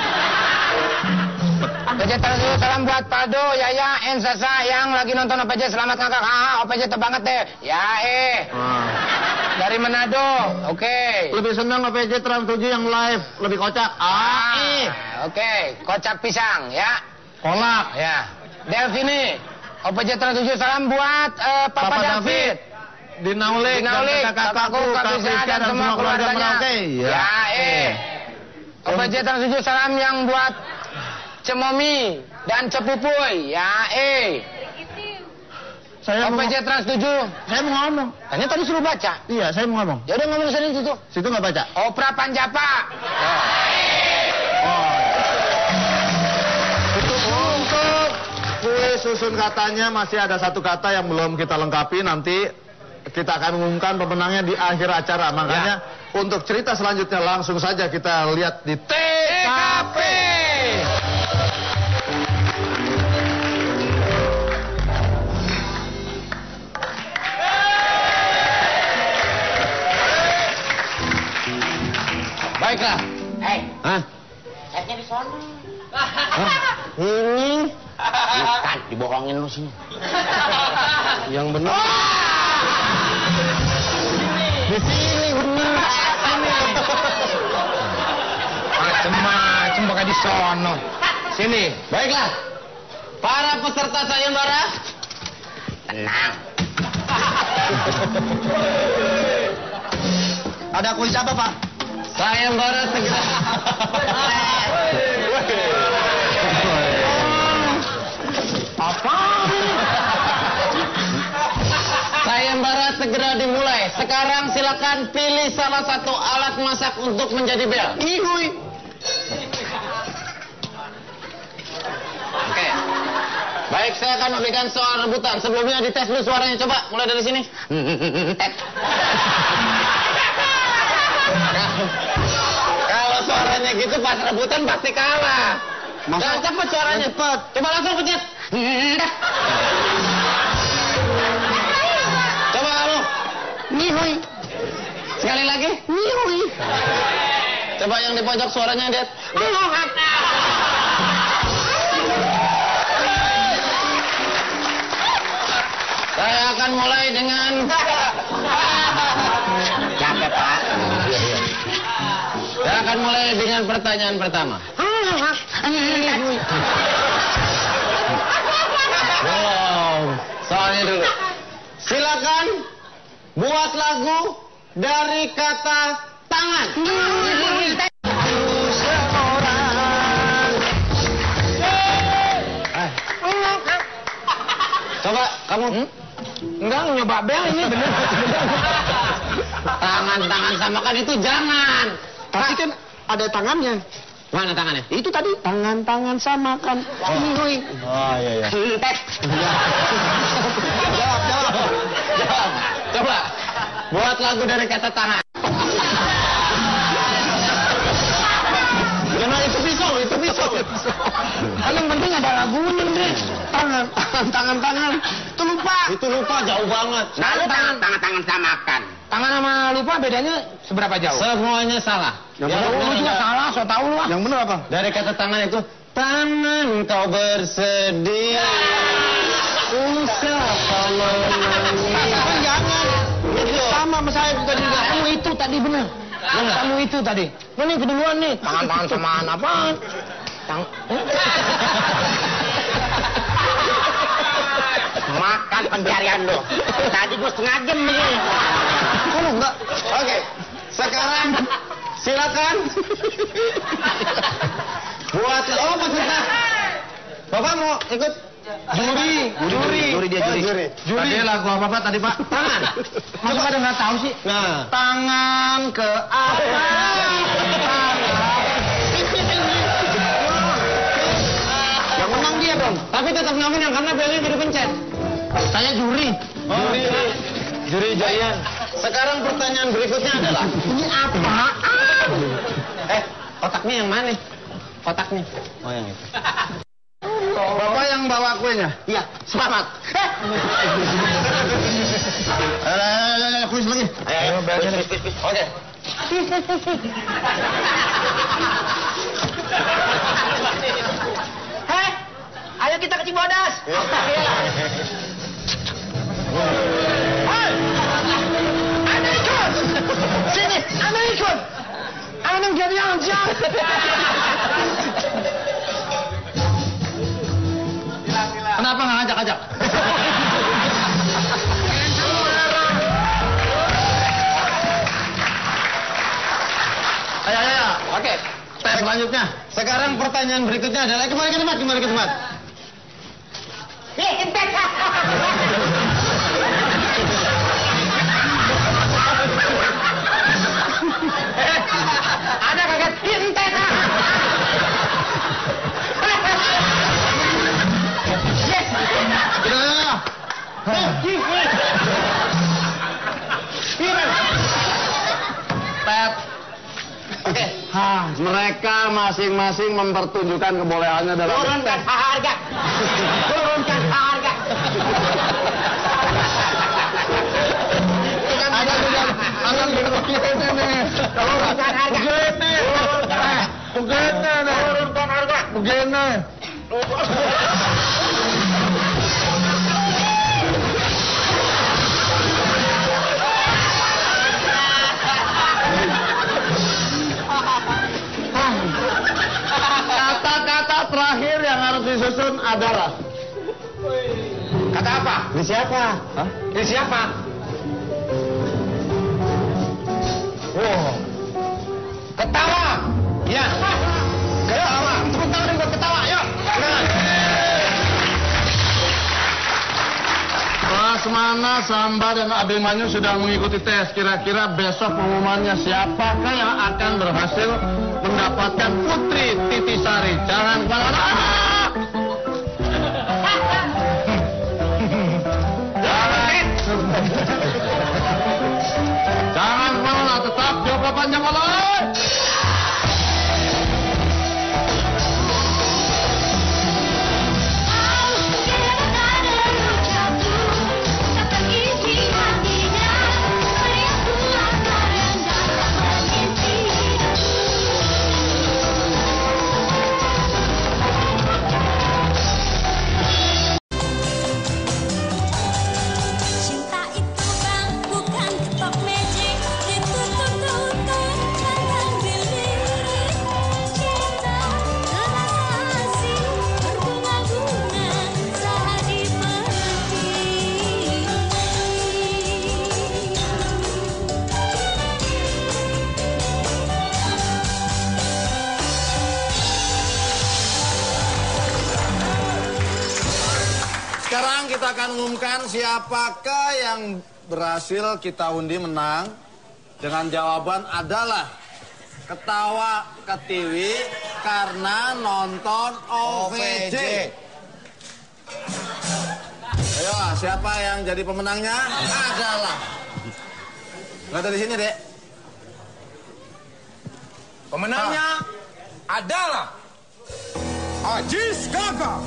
O P J Trans tujuh salam buat Paldo, Yaya, En, Sasa yang lagi nonton O P J. Selamat ngakak. Ah, O P J terbanget deh. Ya eh. Ah. Dari Manado, oke. Lebih senang O P J Trans tujuh yang live, lebih kocak. Ah, eh. Oke, kocak pisang, ya. Kolak. Ya. Delvini, O P J Trans tujuh salam buat eh, Papa, Papa David. David. Dinaulik, Dinaulik, dan kakakku, Kak Kak Rizka, Rizka, dan semua keluarga Merauke. Ya, eh. O P J Trans tujuh salam yang buat Cemomi dan Cepupuy. Ya, eh. Saya O P J mau, Trans tujuh. saya mau ngomong. Tanya tadi suruh baca. Iya, saya mau ngomong. Ya udah ngomong sini situ. Situ nggak baca. Opera Panjapa. Oh. Untuk kuis susun katanya masih ada satu kata yang belum kita lengkapi. Nanti kita akan umumkan pemenangnya di akhir acara. Makanya untuk cerita selanjutnya langsung saja kita lihat di T K P. Baiklah. Hei, Hah? setnya di sana. Ini. Bukan, dibohongin lu sini. Yang benar. Di sini bener. Sini. Macem-macem bakal di sono. Sini. Baiklah. Para peserta sayembara, tenang. Ada kuis apa, Pak? Sayembara segera. Apa? Sayembara segera dimulai. Sekarang silakan pilih salah satu alat masak untuk menjadi bel. Ihui. Oke. Baik, saya akan memberikan soal rebutan. Sebelumnya dites dulu suaranya. Coba, mulai dari sini. Tet. Kalau suaranya gitu pas rebutan pasti kalah. Nah, cepet suaranya. Cepet. Coba langsung pencet. Coba kamu. Ihui. Sekali lagi. Ihui. Coba yang di pojok suaranya lihat. Saya akan mulai dengan capek, Pak. Saya akan mulai dengan pertanyaan pertama. Wow, soalnya dulu. Silakan buat lagu dari kata tangan. Eh. Coba kamu. Hmm? Enggak nyoba bel ini bener. Tangan-tangan samakan itu jangan. Tapi kan ada tangannya. Mana tangannya? Itu tadi tangan-tangan samakan. Ihui. Oh, iya, iya. Tet. Jawab, jawab. Jawab. Coba buat lagu dari kata tangan. Jangan itu pisau, itu pisau. Kan yang penting ada lagunya, Andre. Tangan, tangan, tangan. Itu lupa. Itu lupa jauh banget. Nah, lu tangan, tangan-tangan samakan. tangan sama lupa bedanya seberapa jauh? Semuanya salah. Yang Ya, benar, lu juga salah, so tau lu ah. Yang benar apa? Dari kata tangan itu, tangan kau bersedih, usah kau menangis. Kan jangan. Gitu. Sama sama saya juga juga. Kamu itu tadi benar. Kamu itu tadi. Ini keduluan nih. Tangan-tangan samaan apaan? Tang Makan pencarian lo. Tadi gue setengah jam begini. Kok lu enggak? Oke, sekarang silakan buat oh peserta. Bapak mau ikut Juri, juri. Juri dia, juri. Juri. Tadi lagu apa, Pak, tadi, Pak? tangan. Masa pada nggak tahu sih? Nah, Tangan ke atas. yang menang dia dong. Tapi tetap nggak menang karena belnya udah dipencet. Saya juri. Juri, juri jurian. Sekarang pertanyaan berikutnya adalah, ini apaan? Eh, kotaknya yang mana? Kotaknya. Oh, yang itu. Bapak yang bawa kuenya? Iya, selamat. Ayo, ayo, ayo, kuis lagi. Ayo, ayo, beresin. Oke. Hei, ayo kita ke Cibodas. Hei, Anda ikut. Sini, Anda ikut. Anda jadi aja. Kenapa nggak ngajak-ngajak? Ayo, ayo, ayo. Oke. Tes selanjutnya. Sekarang pertanyaan berikutnya adalah, kembali ke tempat, kembali ke tempat. Eh, entek. Ada kaget entek. Udah, Pep. Oke. Hah, mereka masing-masing mempertunjukkan kebolehannya dalam Turunkan harga. Turunkan harga. Ada juga, ada juga begini nih. Turunkan harga. Begini. Begini nih. Turunkan harga. Begini. Kata-kata terakhir yang harus disusun adalah Kata apa? ini siapa? Hah? Ini siapa? Wow. Ketawa. Ya. Ketawa. Tepuk tangan buat ketawa. Yuk. Prasmana, Samba, dan Abimanyu sudah mengikuti tes. Kira-kira besok pengumumannya siapakah yang akan berhasil mendapatkan Putri Titisari? Jangan kemana-mana. Jangan. Jangan kemana-mana. Tetap jawab panjang oleh. Cinta itu kan bukan ketok magic, ditutup-tutup jangan dilirik. Cinta terasa asing, berbunga-bunga saat dipetik. Sekarang kita akan umumkan siapakah yang berhasil kita undi menang dengan jawaban adalah ketawa ketiwi karena nonton O V J. Ayo, siapa yang jadi pemenangnya? Adalah. Nggak ada di sini, Dek. Pemenangnya adalah Ajis Gaga,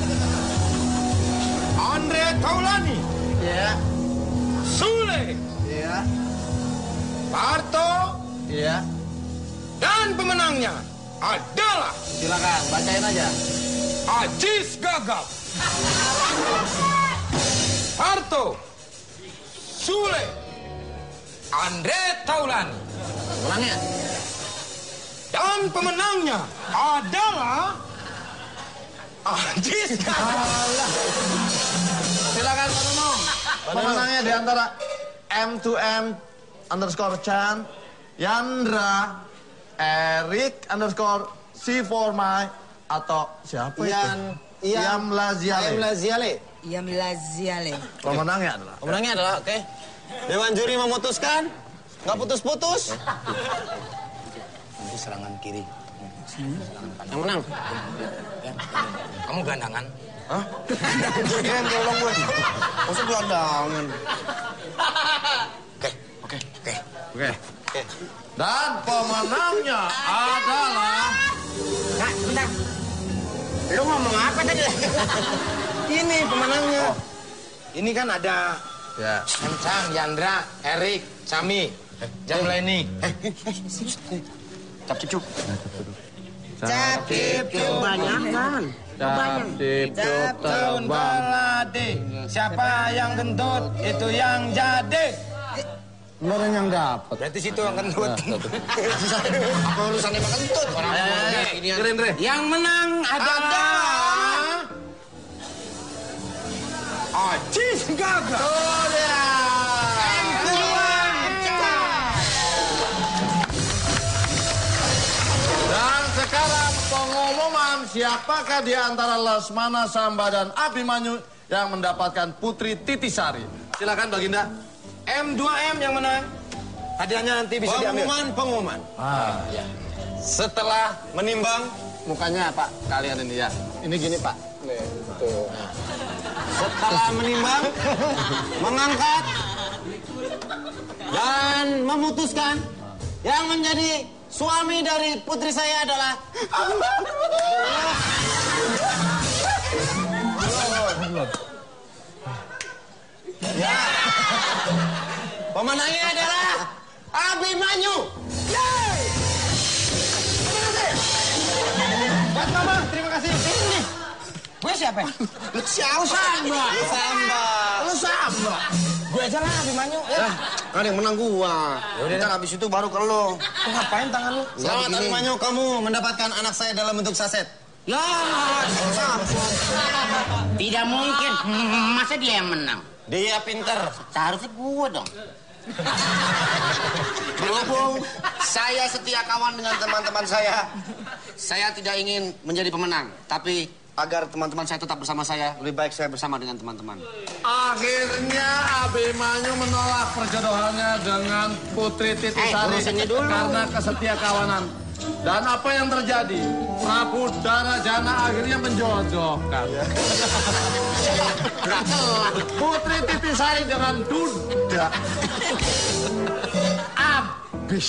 Andre Taulani, Iya. Sule, Iya. Parto, Iya. dan pemenangnya adalah Silakan, bacain aja. Ajis Gaga, Parto, Sule, Andre Taulani. Pemenangnya. Dan pemenangnya adalah Ajis Gaga. Silakan Pak Nunung. Pemenangnya di antara M dua M underscore Chan, Yandra, Eric underscore C four My, atau siapa Ian, itu? Iam Laziale. Iam Laziale. Iam Laziale. Pemenangnya adalah. Pemenangnya adalah, oke. Dewan juri memutuskan, nggak putus-putus. Nanti serangan kiri. Yang menang. Kamu gelandangan? Hah? Jagain tolong gue. Masa gelandangan? Oke, oke, oke. Oke. Dan pemenangnya adalah... Kak, bentar. Lu ngomong apa tadi? Ini pemenangnya. Oh. Ini kan ada Ya. Encang, Yandra, Erik, Sami, Jamleni. Cap cucuk. Cap kebanyakan. Cap cip cup Tahun terbang. balade. Siapa yang kentut, itu yang jadi. Kemarin yang dapat. Berarti situ yang kentut. Apa urusannya sama kentut? Orang Oke, yang menang adalah Ajis Gagal. Dan sekarang pengumuman siapakah di antara Lesmana, Samba, dan Abimanyu yang mendapatkan Putri Titisari. Silakan Baginda. M dua M yang menang. Hadiahnya nanti bisa diambil. Pengumuman, pengumuman. Ah, ya. Setelah menimbang, Mukanya Pak, kalian ini ya. Ini gini Pak. Nih, tuh. setelah menimbang, mengangkat, dan memutuskan yang menjadi suami dari putri saya adalah... Ya, pemenangnya adalah Abimanyu. Yeay! Buat Mama, terima kasih. Ini. Gue siapa? Lu siapa? Samba. Lu Samba. Lu Samba. Gue aja lah, Abimanyu. Nah, kan yang menang gua. Ntar habis itu baru ke lu. Lu ngapain tangan lu? Selamat Abimanyu, kamu mendapatkan anak saya dalam bentuk saset. Ya, tidak mungkin. Masa dia yang menang? Dia pinter. Seharusnya gua dong. Berhubung saya setia kawan dengan teman-teman saya, saya tidak ingin menjadi pemenang. Tapi agar teman-teman saya tetap bersama saya, lebih baik saya bersama dengan teman-teman. Akhirnya Abimanyu menolak perjodohannya dengan Putri Titisari Eh, urusannya dulu. karena kesetia kawanan. Dan apa yang terjadi? Prabu Darajana akhirnya menjodohkan Putri Titisari dengan Duda. Abis.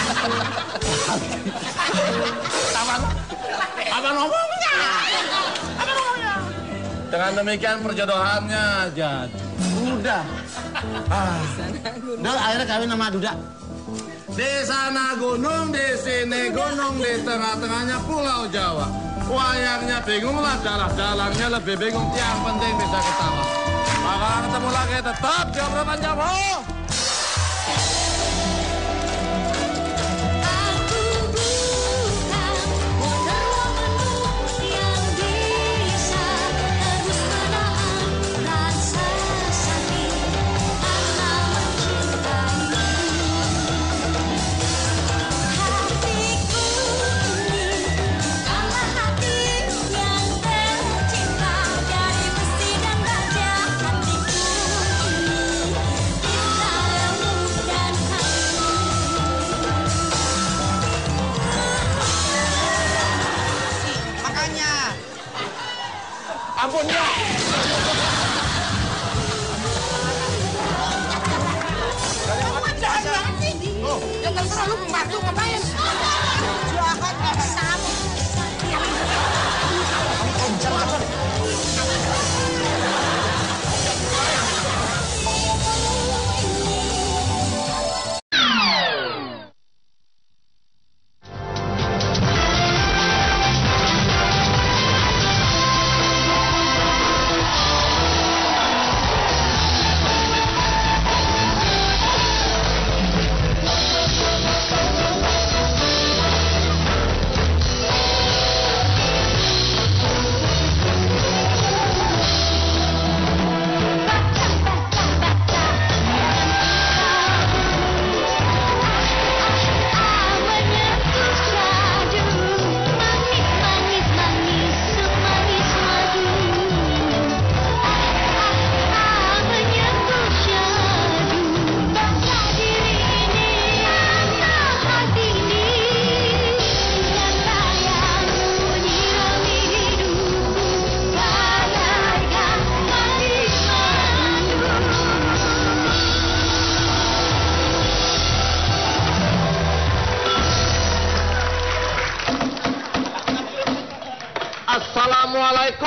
Apa? Apa ngomongnya? Apa ngomongnya? Dengan demikian perjodohannya jadi. Udah. Ah. Udah, akhirnya kawin sama Duda. Di sana gunung, di sini gunung, di tengah-tengahnya Pulau Jawa. Wayangnya bingung lah, dalang-dalangnya lebih bingung. Yang penting bisa ketawa. Maka ketemu lagi tetap di obrolan Jawa. Aku bukan wonder-woman yang bisa terus menahan rasa sakit karena mencintaimu. Hatiku ini bukanlah hati yang tercipta dari besi dan baja. Hatiku ini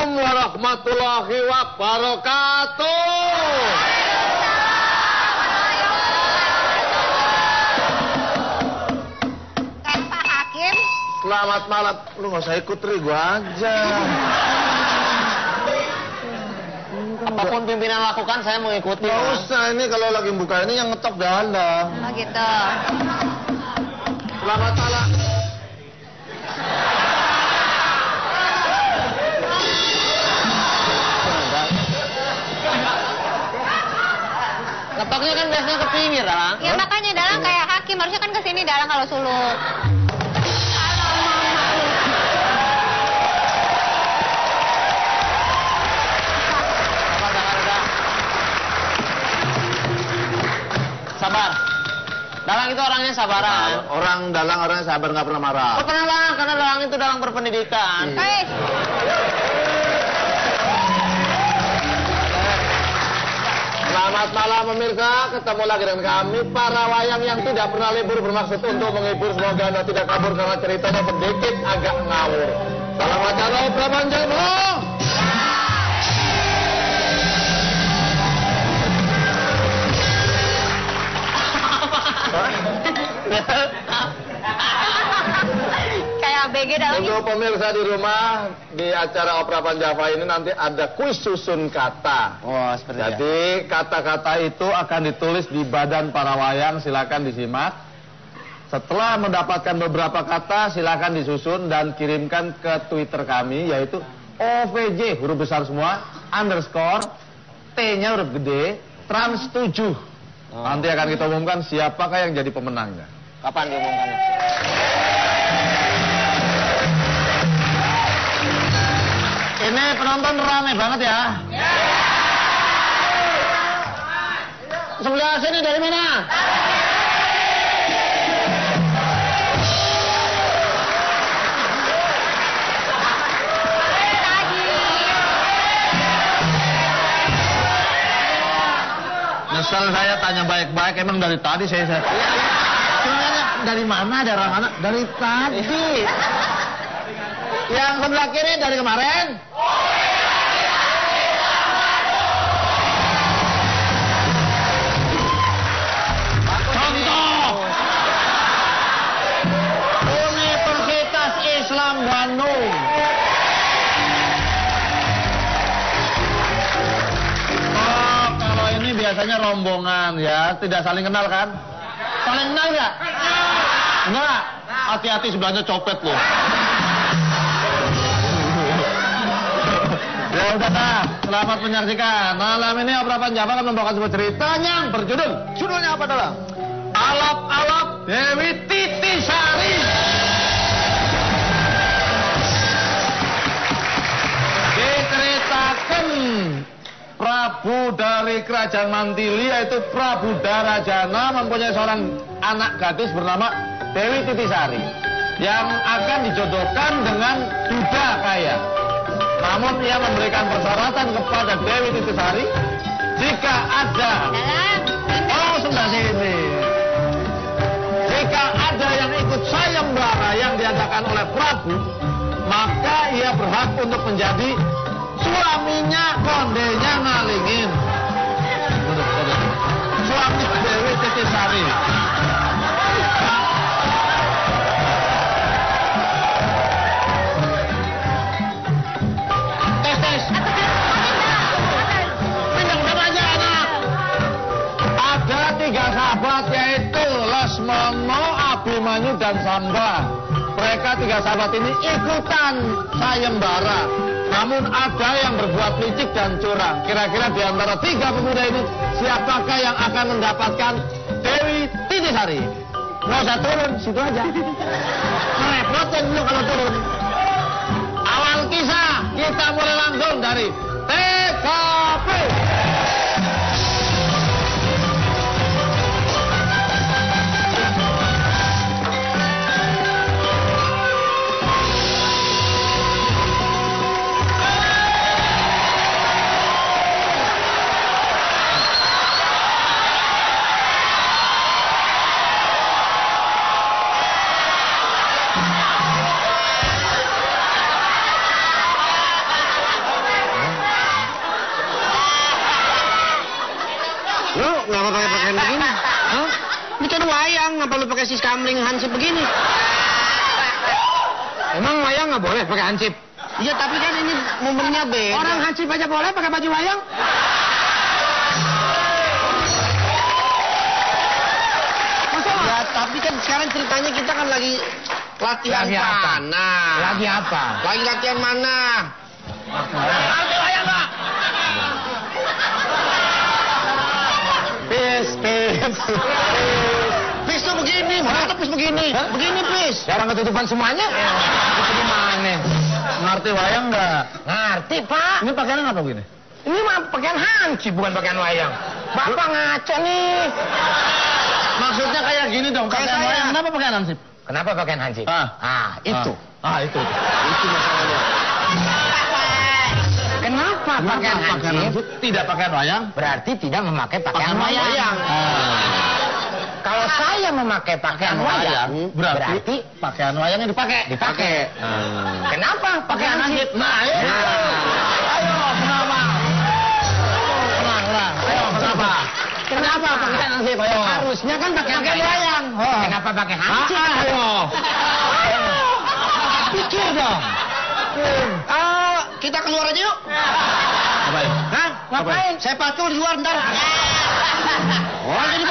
Assalamualaikum warahmatullahi wabarakatuh. Eh, Pak Hakim. Selamat malam. Lu nggak usah ikut, Tri, gua aja. Apapun pimpinan lakukan, saya mengikuti. Nggak Mas. usah, ini kalau lagi buka ini yang ngetok dalam. Oh gitu. Selamat malam. Ketoknya kan biasanya ke pinggir, Dalang. Ya makanya Dalang kayak Hakim, harusnya kan kesini Dalang kalau suluk. Sabar, sabar, udah. Sabar. Dalang itu orangnya sabaran. Orang dalang, orangnya sabar, nggak pernah marah. Oh, pernah lah, karena Dalang itu Dalang berpendidikan. Hei, Selamat malam pemirsa, ketemu lagi dengan kami para wayang yang tidak pernah libur bermaksud untuk menghibur. Semoga Anda tidak kabur karena ceritanya sedikit agak ngawur. Salam wacana Opera Panjano. kayak A B G Dalang. Untuk pemirsa di rumah, di acara Opera Panjava ini nanti ada kuis susun kata. Wah, seperti itu. Jadi kata-kata itu akan ditulis di badan para wayang, silakan disimak. Setelah mendapatkan beberapa kata, silakan disusun dan kirimkan ke Twitter kami, yaitu O V J, huruf besar semua, underscore, T-nya huruf gede, trans tujuh. Oh. Nanti akan kita umumkan siapakah yang jadi pemenangnya. Kapan diumumkannya? Ini penonton rame banget ya. Sebelah sini dari mana? Nyesel saya tanya baik-baik, emang dari tadi saya saya. Sebenarnya dari mana, dari mana? Dari tadi. Yang sebelah kiri dari kemarin. Contoh. Universitas Islam Bandung. Oh, kalau ini biasanya rombongan ya, tidak saling kenal kan? Saling kenal nggak? Enggak. Hati-hati sebelahnya copet loh. Ya udah nah, selamat menyaksikan. Malam ini Opera Panjava akan membawakan sebuah cerita yang berjudul. Judulnya apa adalah? Alap-alap Dewi Titisari. Diceritakan Prabu dari Kerajaan Mantili, yaitu Prabu Darajana, mempunyai seorang anak gadis bernama Dewi Titisari yang akan dijodohkan dengan duda kaya. Namun ia memberikan persyaratan kepada Dewi Titisari, jika ada oh sebelah sini, jika ada yang ikut sayembara yang diadakan oleh Prabu, maka ia berhak untuk menjadi suaminya, kondenya Ngalingin. Suami Dewi Titisari. Tiga sahabat yaitu Lesmono, Abimanyu dan Samba. Mereka tiga sahabat ini ikutan sayembara. Namun ada yang berbuat licik dan curang. Kira-kira di antara tiga pemuda ini siapakah yang akan mendapatkan Dewi Titisari? Nggak usah turun, situ aja. Merepotin lu kalau turun. Awal kisah kita mulai langsung dari T K P. Lu ngapa pakai pakaian begini? Hah? Ini kan wayang, ngapa lu pakai sis kamling hansip begini? Emang wayang nggak boleh pakai hansip? Iya, tapi kan ini momennya beda. Orang hansip aja boleh pakai baju wayang? Ya, tapi kan sekarang ceritanya kita kan lagi latihan Lagi apa? panah. Lagi apa? Lagi latihan mana? Hansip wayang nggak? Pis, pis. Pis tuh begini, mana pis begini? Begini pis. Orang ketutupan semuanya? Itu di mana? Ngerti wayang nggak? Ngerti, Pak. Ini pakaian apa begini? Ini mah pakaian hansip, bukan pakaian wayang. Bapak ngaco nih. Maksudnya kayak gini dong, Kayak pakaian saya. wayang. Kenapa pakaian hansip? Kenapa pakaian hansip? Ah. Ah, itu. Ah, itu. Itu masalahnya. Kenapa pakaian pakaian hansip? hansip tidak pakaian wayang? Berarti tidak memakai pakaian Pakaian wayang. wayang. Ah. Kalau saya memakai pakaian wayang, berarti, berarti pakaian wayangnya dipakai. dipakai. Hmm. Kenapa pakaian hansip? Nah, itu. Ayo, kenapa? Tenang, tenang. Ayo, kenapa? Kenapa pakaian hansip? Ayo. Harusnya kan pakaian wayang. Kenapa pakai hansip? Ah, ayo. Ayo. Pikir dong. Ah, kita keluar aja yuk. Ngapain? Hah? Ngapain? Saya patrol di luar ntar. Oh, jadi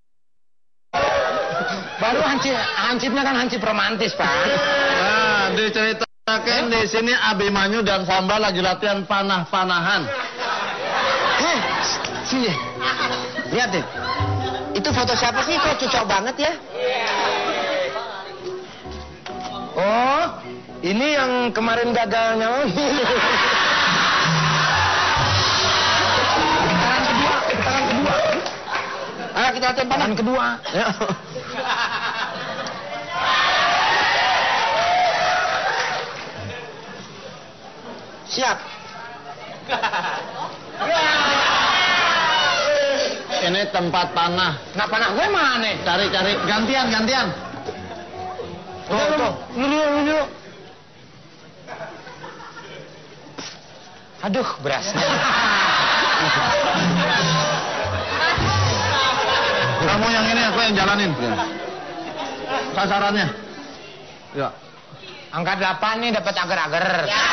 baru hansip, hansipnya kan hansip romantis, Pak. Nah, diceritakan di sini Abimanyu dan Samba lagi latihan panah-panahan. Eh, sini. Lihat deh. Itu foto siapa sih? Kok cocok banget ya? Oh, ini yang kemarin gagal nyawa. Putaran kedua, putaran kedua. Ayo kita latihan panah. Putaran kedua. Ya. Siap. Ini tempat panah. Nah, panah gue mana? Cari-cari, gantian, gantian. Tuh, tuh. Lu dulu, lu dulu. Aduh, berasnya. Kamu yang ini, aku yang jalanin. Sasarannya. Ya. Angka delapan nih dapat agar-agar.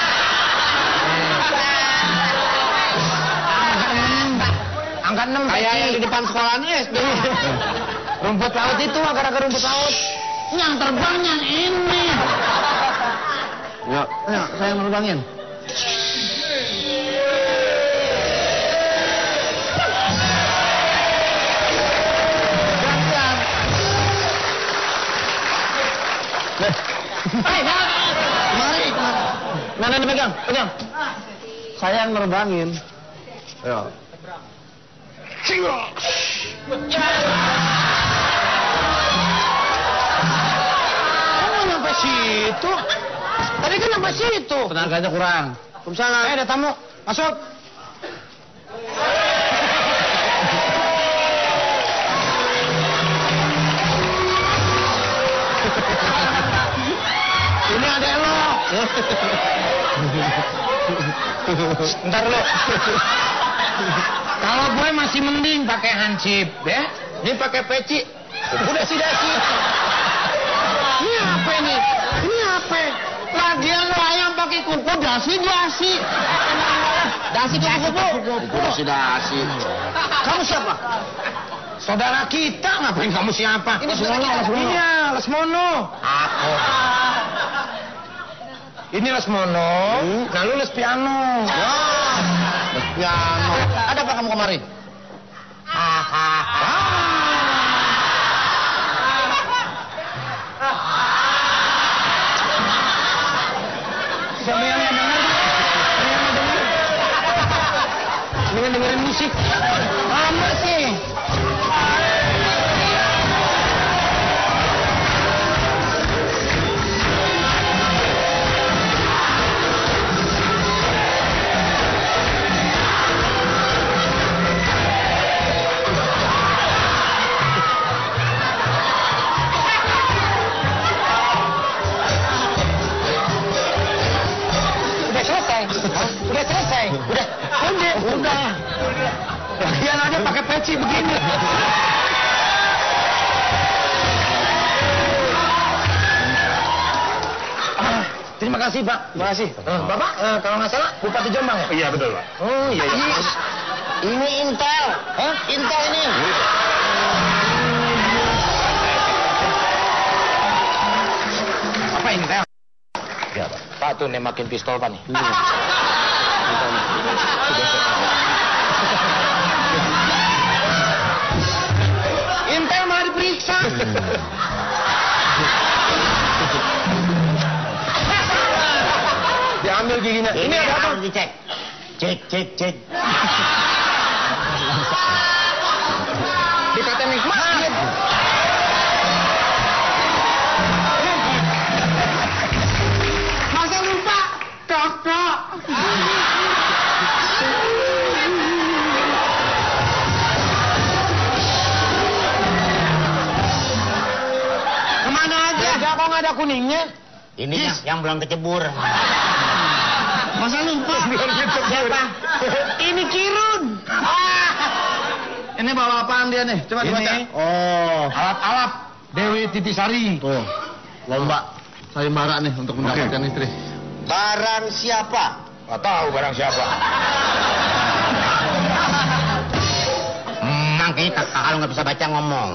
Angka enam Kayak yang di depan sekolahnya S D. rumput laut itu agar-agar rumput laut. Yang terbang yang ini. Ya, ya, saya nerbangin. Gantian. Nih. Hei, mari. Mana yang pegang? Pegang. Saya yang nerbangin. Ya. Kamu nyampe situ? Tadi kan nyampe situ. Tenaganya kurang. Waalaikumsalam. Eh, ada tamu. Masuk. Ini adek lo. Ntar lo. Kalau gue masih mending pakai hansip, ya. Ini pakai peci. Udah sih dasi. Ini apa ini? Ini apa? Lagian wayang pakai kuku dasi dasi. Dasi kuku kuku. Dasi dasi. Kamu siapa? Saudara kita, ngapain kamu siapa? Ini saudara kita. Iya, Lesmono. Aku. Ini Lesmono, lalu les piano. Les piano. Ada apa kamu kemari? Hahaha. Semuanya dengar, semuanya dengar. Dengan dengerin musik. Lama sih. Udah selesai. Udah selesai. Udah. Udah. Udah. Lagian aja pakai peci begini. Ah, terima kasih, Pak. Terima kasih. Eh, Bapak, eh, kalau nggak salah Bupati Jombang ya? Iya betul, Pak. Oh iya iya. Yes. Ini Intel. Hah? Intel ini. Apa Intel? Ya, Pak. Pak tuh nembakin pistol, Pak nih. Intel malah diperiksa. Diambil giginya. Ini Ini ada apa? harus dicek. Cek, cek, cek. Dikata nih, masjid. Masa lupa? Kakak. Kemana aja? Ya, kok nggak ada kuningnya? Ini yang, yang belum kecebur. Masa lupa? Siapa? Ini Kirun. Ini bawa apaan dia nih? Coba dibaca. Ini Oh, alat-alat Dewi Titisari. tuh. Lomba sayembara nih untuk mendapatkan istri. Barang siapa? Nggak tahu barang siapa. Hmm, makanya kakak kalau nggak bisa baca ngomong.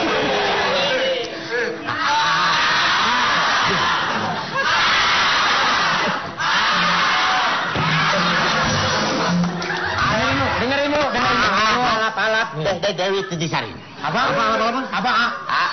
Dengerin dulu, dengerin dulu. Alat-alat De- Dewi Titisari. Apa? Apa? Apa? Apa? Apa? Ah.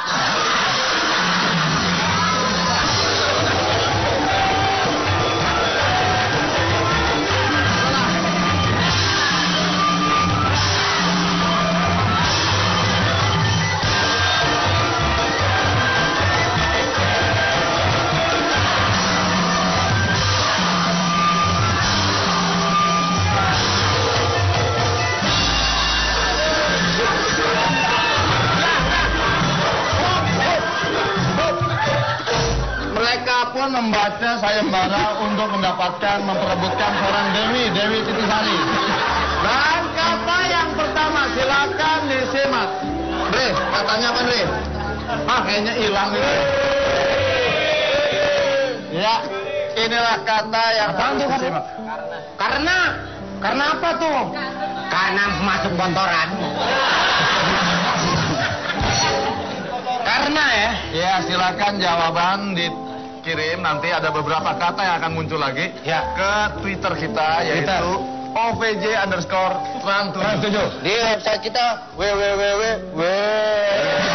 Mereka pun membaca sayembara untuk mendapatkan, memperebutkan seorang Dewi, Dewi Titisari. Dan kata yang pertama, silakan disimak. Dre, katanya apa, Dre? Ah, kayaknya hilang itu. Ya, inilah kata yang Apaan tuh, harus disimak. Karena, karena apa tuh? Karena masuk bontoran. Karena ya. Ya, silakan jawaban dikirim. Nanti ada beberapa kata yang akan muncul lagi Ya. ke Twitter kita, yaitu Twitter. O V J underscore Trans Trans tujuh. Di website kita www.